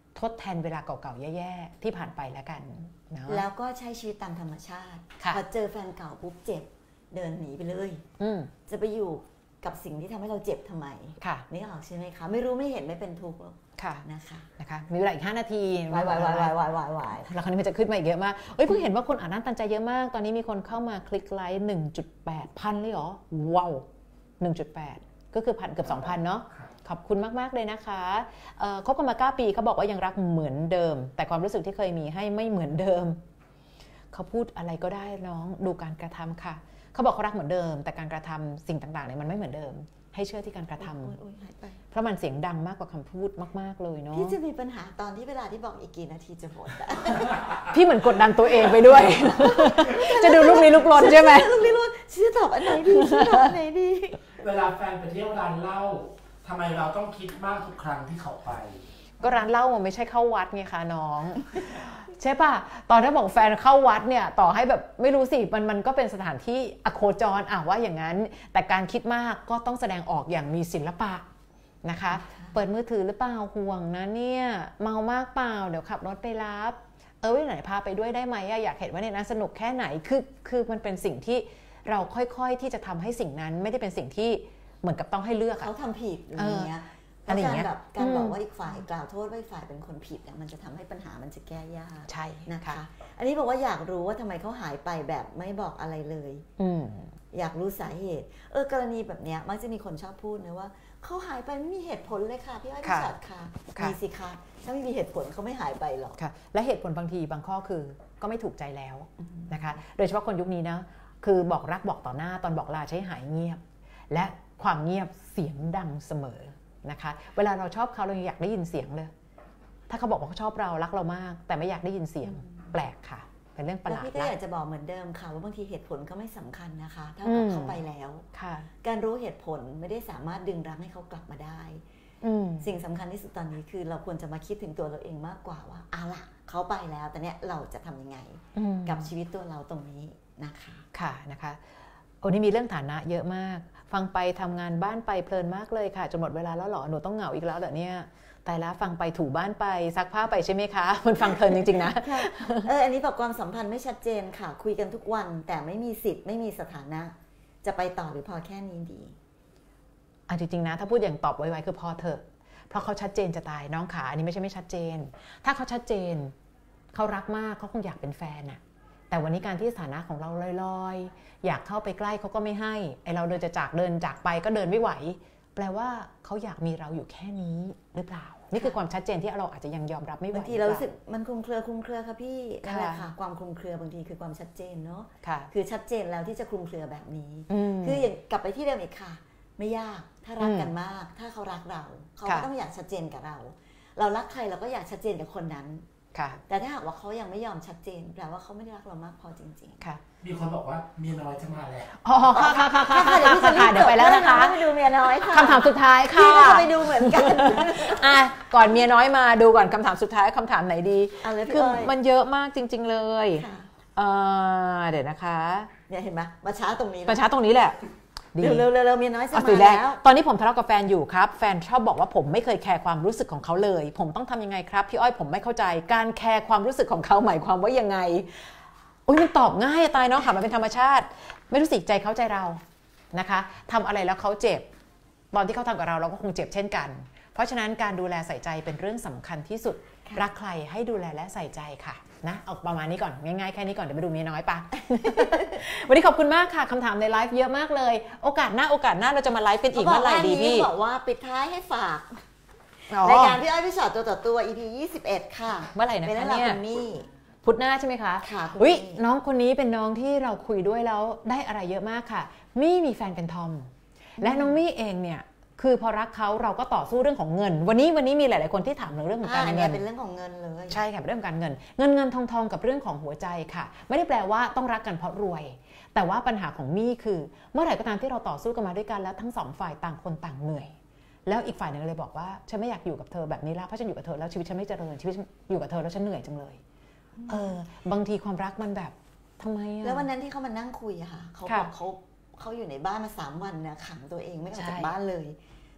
ทดแทนเวลาเก่าๆแย่ๆที่ผ่านไปแล้วกันเนาะแล้วก็ใช้ชีวิตตามธรรมชาติพอเจอแฟนเก่าปุ๊บเจ็บเดินหนีไปเลยจะไปอยู่กับสิ่งที่ทำให้เราเจ็บทำไมนี่ออกใช่ไหมคะไม่รู้ไม่เห็นไม่เป็นทุกข์หรอกนะคะนะคะมีเวลาอีกห้านาทีวายวายวายวายวายวายแล้วคราวนี้มันจะขึ้นมาอีกเยอะมากเอ้ยเพิ่งเห็นว่าคนอ่านน่าตันใจเยอะมากตอนนี้มีคนเข้ามาคลิกไลค์ หนึ่งจุดแปด พันเลยเหรอว้าว หนึ่งจุดแปด ก็คือพันเกือบ สองพัน เนาะขอบคุณมากๆเลยนะคะคบกันมาเก้าปีเขาบอกว่ายังรักเหมือนเดิมแต่ความรู้สึกที่เคยมีให้ไม่เหมือนเดิมเขาพูดอะไรก็ได้น้องดูการกระทำค่ะเขาบอกเขารักเหมือนเดิมแต่การกระทำสิ่งต่างๆเนี่ยมันไม่เหมือนเดิมให้เชื่อที่การกระทำเพราะมันเสียงดังมากกว่าคำพูดมากๆเลยเนาะพี่จะมีปัญหาตอนที่เวลาที่บอกอีกกี่นาทีจะหมดพี่เหมือนกดดันตัวเองไปด้วยจะดูลูกนี้ลูกลนใช่ไหมลูกนี้ลูกชื่อตอบอันไหนดีชื่อตอบอันไหนดีเวลาแฟนไปเที่ยวร้านเหล้าทำไมเราต้องคิดมากทุกครั้งที่เขาไปก็ร้านเหล้ามันไม่ใช่เข้าวัดไงคะน้องใช่ป่ะตอนที่บอกแฟนเข้าวัดเนี่ยต่อให้แบบไม่รู้สิมันมันก็เป็นสถานที่อโคจรอ่ะว่าอย่างนั้นแต่การคิดมากก็ต้องแสดงออกอย่างมีศิลปะนะคะเปิดมือถือหรือเปล่าห่วงนะเนี่ยเมามากเปล่าเดี๋ยวขับรถไปรับเออไหนพาไปด้วยได้ไหมอยากเห็นว่าเนี่ยนะสนุกแค่ไหนคือคือมันเป็นสิ่งที่เราค่อยๆที่จะทำให้สิ่งนั้นไม่ได้เป็นสิ่งที่เหมือนกับต้องให้เลือกเขาทำผิดอย่างเงี้ยการแบบการบอกว่าอีกฝ่ายกล่าวโทษว่าอีกฝ่ายเป็นคนผิดมันจะทำให้ปัญหามันจะแก้ยากใช่นะคะอันนี้บอกว่าอยากรู้ว่าทำไมเขาหายไปแบบไม่บอกอะไรเลยอยากรู้สาเหตุเออกรณีแบบนี้มักจะมีคนชอบพูดนะว่าเขาหายไปไม่มีเหตุผลเลยค่ะพี่อ้อยพี่ชัดค่ะมีสิคะถ้าไม่มีเหตุผลเขาไม่หายไปหรอกค่ะและเหตุผลบางทีบางข้อคือก็ไม่ถูกใจแล้วนะคะโดยเฉพาะคนยุคนี้นะคือบอกรักบอกต่อหน้าตอนบอกลาใช้หายเงียบและความเงียบเสียงดังเสมอนะคะเวลาเราชอบเขาเราอยากได้ยินเสียงเลยถ้าเขาบอกว่าเขาชอบเรารักเรามากแต่ไม่อยากได้ยินเสียงแปลกค่ะเป็นเรื่องประหลาดพี่ก็อยากจะบอกเหมือนเดิมค่ะว่าบางทีเหตุผลก็ไม่สำคัญนะคะถ้าเขาไปแล้วการรู้เหตุผลไม่ได้สามารถดึงรั้งให้เขากลับมาได้สิ่งสำคัญที่สุดตอนนี้คือเราควรจะมาคิดถึงตัวเราเองมากกว่าว่าเอาล่ะเขาไปแล้วแต่เนี้ยเราจะทำยังไงกับชีวิตตัวเราตรงนี้นะคะค่ะนะคะโอ้นี่มีเรื่องฐานะเยอะมากฟังไปทำงานบ้านไปเพลินมากเลยค่ะจนหมดเวลาแล้วหรอหนูต้องเหงาอีกแล้วเหรอเนี่ยแต่ละฟังไปถูบ้านไปซักผ้าไปใช่ไหมคะมันฟังเพลินจริงๆนะเอออันนี้บอกความสัมพันธ์ไม่ชัดเจนค่ะคุยกันทุกวันแต่ไม่มีสิทธิ์ไม่มีสถานะจะไปต่อหรือพอแค่นี้ดีอ่ะจริงๆนะถ้าพูดอย่างตอบไวๆคือพอเถอะเพราะเขาชัดเจนจะตายน้องขาอันนี้ไม่ใช่ไม่ชัดเจนถ้าเขาชัดเจนเขารักมากเขาคงอยากเป็นแฟนน่ะแต่วันนี้การที่สถานะของเราลอยๆอยากเข้าไปใกล้เขาก็ไม่ให้ไอเราเดินจะจากเดินจากไปก็เดินไม่ไหวแปลว่าเขาอยากมีเราอยู่แค่นี้หรือเปล่านี่คือความชัดเจนที่เราอาจจะยังยอมรับไม่ไหวบางทีเรารู้สึกมันคลุมเครือคลุมเครือค่ะพี่นั่นแหละค่ะความคลุมเครือบางทีคือความชัดเจนเนาะคือชัดเจนแล้วที่จะคลุมเครือแบบนี้คืออย่างกลับไปที่เดิมอีกค่ะไม่ยากถ้ารักกันมากถ้าเขารักเราเขาก็ต้องอยากชัดเจนกับเราเรารักใครเราก็อยากชัดเจนกับคนนั้นแต่ถ้าหากว่าเขายังไม่ยอมชัดเจนแปลว่าเขาไม่ได้รักเรามากพอจริงๆค่ะมีคนบอกว่าเมียน้อยจะมาแล้วอ๋อค่ะค่ะค่ะค่ะเดี๋ยวพี่จะรีบเดี๋ยวไปแล้วนะคะไปดูเมียน้อยค่ะคำถามสุดท้ายค่ะพี่ก็จะไปดูเหมือนกันอ่ะก่อนเมียน้อยมาดูก่อนคำถามสุดท้ายคำถามไหนดีคือมันเยอะมากจริงๆเลยเดี๋ยวนะคะเนี่ยเห็นไหมมาช้าตรงนี้มาช้าตรงนี้แหละเร็วเร็วเร็วเมียน้อยจะมาแล้วตอนนี้ผมทะเลาะกับแฟนอยู่ครับแฟนชอบบอกว่าผมไม่เคยแคร์ความรู้สึกของเขาเลยผมต้องทำยังไงครับพี่อ้อยผมไม่เข้าใจการแคร์ความรู้สึกของเขาหมายความว่ายังไงอุ้ยมันตอบง่ายตายเนาะค่ะมันเป็นธรรมชาติไม่รู้สึกใจเขาใจเรานะคะทำอะไรแล้วเขาเจ็บตอนที่เขาทำกับเราเราก็คงเจ็บเช่นกันเพราะฉะนั้นการดูแลใส่ใจเป็นเรื่องสำคัญที่สุดรักใครให้ดูแลและใส่ใจค่ะนะเอาประมาณนี้ก่อนง่ายๆแค่นี้ก่อนเดี๋ยวไปดูเมียน้อยปะ วันนี้ขอบคุณมากค่ะคำถามในไลฟ์เยอะมากเลยโอกาสหน้าโอกาสหน้าเราจะมาไลฟ์กันอีกเมื่อไหร่ดีพี่บอกว่าปิดท้ายให้ฝากรายการพี่อ้อยพี่ชอตตัวต่อตัว อี พี ยี่สิบเอ็ดค่ะเมื่อไหร่นะคะเนี่ยพุธหน้าใช่ไหมคะค่ะอุ๊ยน้องคนนี้เป็นน้องที่เราคุยด้วยแล้วได้อะไรเยอะมากค่ะมี่มีแฟนเป็นทอมและน้องมี่เองเนี่ยคือพอรักเขาเราก็ต่อสู้เรื่องของเงินวันนี้วันนี้มีหลายๆคนที่ถามเรื่องของการเงินเป็นเรื่องของเงินเลยใช่ค่ะเป็นเรื่องการเงินเงินเงินทองทองกับเรื่องของหัวใจค่ะไม่ได้แปลว่าต้องรักกันเพราะรวยแต่ว่าปัญหาของมี่คือเมื่อไหร่ก็ตามที่เราต่อสู้กันมาด้วยกันแล้วทั้งสองฝ่ายต่างคนต่างเหนื่อยแล้วอีกฝ่ายหนึ่งเลยบอกว่าฉันไม่อยากอยู่กับเธอแบบนี้ละเพราะฉันอยู่กับเธอแล้วชีวิตฉันไม่เจริญชีวิตอยู่กับเธอแล้วฉันเหนื่อยจังเลยเออบางทีความรักมันแบบทำไมอะแล้ววันนั้นที่เขามานั่งคุยอะค่ะเขาบอกเขาเขาอยู่ในบ้านมาสามวันเนี่ยขังตัวเองไม่ออกจากบ้านเลย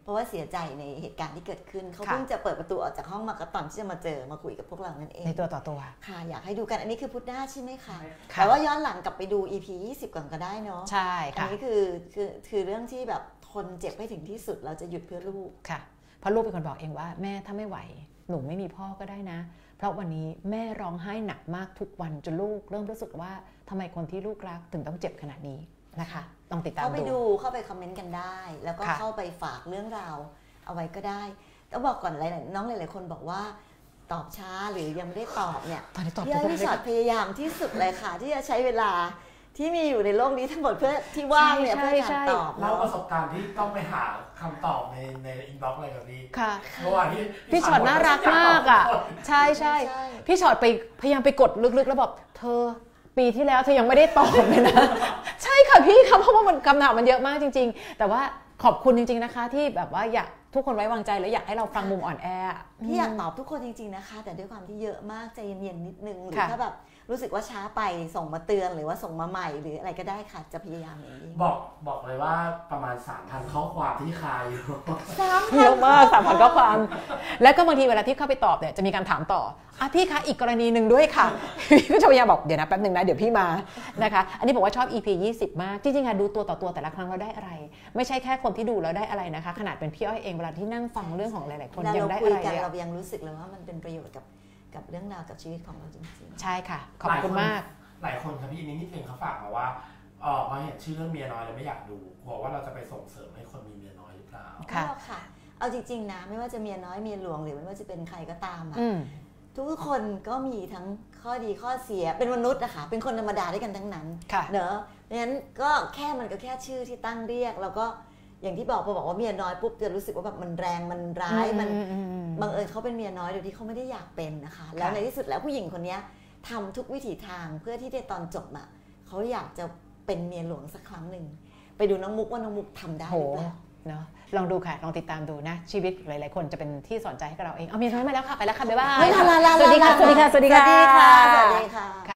เพราะว่าเสียใจในเหตุการณ์ที่เกิดขึ้นเขาเพิ่งจะเปิดประตูออกจากห้องมาก็ตอนที่จะมาเจอมาคุยกับพวกเรานั่นเองในตัวต่อตัวค่ะอยากให้ดูกันอันนี้คือพุทธด้าใช่ไหมคะแต่ว่าย้อนหลังกลับไปดู อี พี ยี่สิบก่อนก็ได้เนาะใช่ค่ะอันนี้คือคือคือเรื่องที่แบบทนเจ็บให้ถึงที่สุดเราจะหยุดเพื่อลูกค่ะเพราะลูกเป็นคนบอกเองว่าแม่ถ้าไม่ไหวหนูไม่มีพ่อก็ได้นะเพราะวันนี้แม่ร้องไห้หนักมากทุกวันจนลูกเริ่มรู้สึกว่าทำไมคนที่ลูกรักถึงต้องเจ็บขนาดนี้นะคะต้องติดตามดูเข้าไปดูเข้าไปคอมเมนต์กันได้แล้วก็เข้าไปฝากเรื่องราวเอาไว้ก็ได้ต้องบอกก่อนหลายน้องหลายๆคนบอกว่าตอบช้าหรือยังไม่ได้ตอบเนี่ยพี่พี่ชอตพยายามที่สุดเลยค่ะที่จะใช้เวลาที่มีอยู่ในโลกนี้ทั้งหมดเพื่อที่ว่างเนี่ยเพื่อการตอบเล่าประสบการณ์ที่ต้องไปหาคำตอบในในอินบ็อกซ์อะไรแบบนี้ค่ะเมื่อวานที่พี่ชอตน่ารักมากอ่ะใช่ใช่พี่ชอตไปพยายามไปกดลึกๆแล้วบอกเธอปีที่แล้วเธอยังไม่ได้ตอบเลยนะใช่ค่ะพี่ค่ะเพราะว่ามันคำถามมันเยอะมากจริงๆแต่ว่าขอบคุณจริงๆนะคะที่แบบว่าอยากทุกคนไว้วางใจและอยากให้เราฟังมุมอ่อนแอพี่อยากตอบทุกคนจริงๆนะคะแต่ด้วยความที่เยอะมากใจเย็นๆนิดนึงหรือถ้าแบบรู้สึกว่าช้าไปส่งมาเตือนหรือว่าส่งมาใหม่หรืออะไรก็ได้ค่ะจะพยายามอย่างนี้บอกบอกเลยว่าประมาณ สามพัน ข้อความที่คายอยู่เยอะมาก สามพัน ข้อความแล้วก็บางทีเวลาที่เข้าไปตอบเนี่ยจะมีการถามต่ออ่ะพี่คะอีกกรณีหนึ่งด้วยค่ะพี่ก็จะพยายามบอกเดี๋ยวนะแป๊บนึงนะเดี๋ยวพี่มานะคะอันนี้บอกว่าชอบ อี พี ยี่สิบมากจริงๆค่ะดูตัวต่อตัวแต่ละครั้งเราได้อะไรไม่ใช่แค่คนที่ดูแล้วได้อะไรนะคะขนาดเป็นพี่อ้อยเองเวลาที่นั่งฟังเรื่องของหลายๆคนยังได้อะไรเลยเรายังรู้สึกเลยว่ามันเป็นประโยชน์กับกับเรื่องราวกับชีวิตของเราจริงๆใช่ค่ะขอบคุณมากหลายคนครับพี่นิดนึงเขาฝากมาว่าเออพอเห็นชื่อเรื่องเมียน้อยแล้วไม่อยากดูกลัวว่าเราจะไปส่งเสริมให้คนมีเมียน้อยหรือเปล่าค่ะค่ะเอาจริงๆนะไม่ว่าจะเมียน้อยเมียหลวงหรือไม่ว่าจะเป็นใครก็ตามอ่ะทุกคนก็มีทั้งข้อดีข้อเสียเป็นมนุษย์นะคะเป็นคนธรรมดาด้วยกันทั้งนั้นเนอะเพราะฉะนั้นก็แค่มันก็แค่ชื่อที่ตั้งเรียกแล้วก็อย่างที่บอกพอบอกว่าเมียน้อยปุ๊บจะรู้สึกว่าแบบมันแรงมันร้ายมันบังเอิญเขาเป็นเมียน้อยโดยที่เขาไม่ได้อยากเป็นนะคะแล้วในที่สุดแล้วผู้หญิงคนนี้ทำทุกวิถีทางเพื่อที่ในตอนจบอ่ะเขาอยากจะเป็นเมียหลวงสักครั้งหนึ่งไปดูน้องมุกว่าน้องมุกทำได้หรือเปล่าเนาะลองดูค่ะลองติดตามดูนะชีวิตหลายๆคนจะเป็นที่สอนใจให้กับเราเองเอาเมียน้อยมาแล้วค่ะไปแล้วค่ะบ๊ายบายสวัสดีค่ะสวัสดีค่ะสวัสดีค่ะสวัสดีค่ะ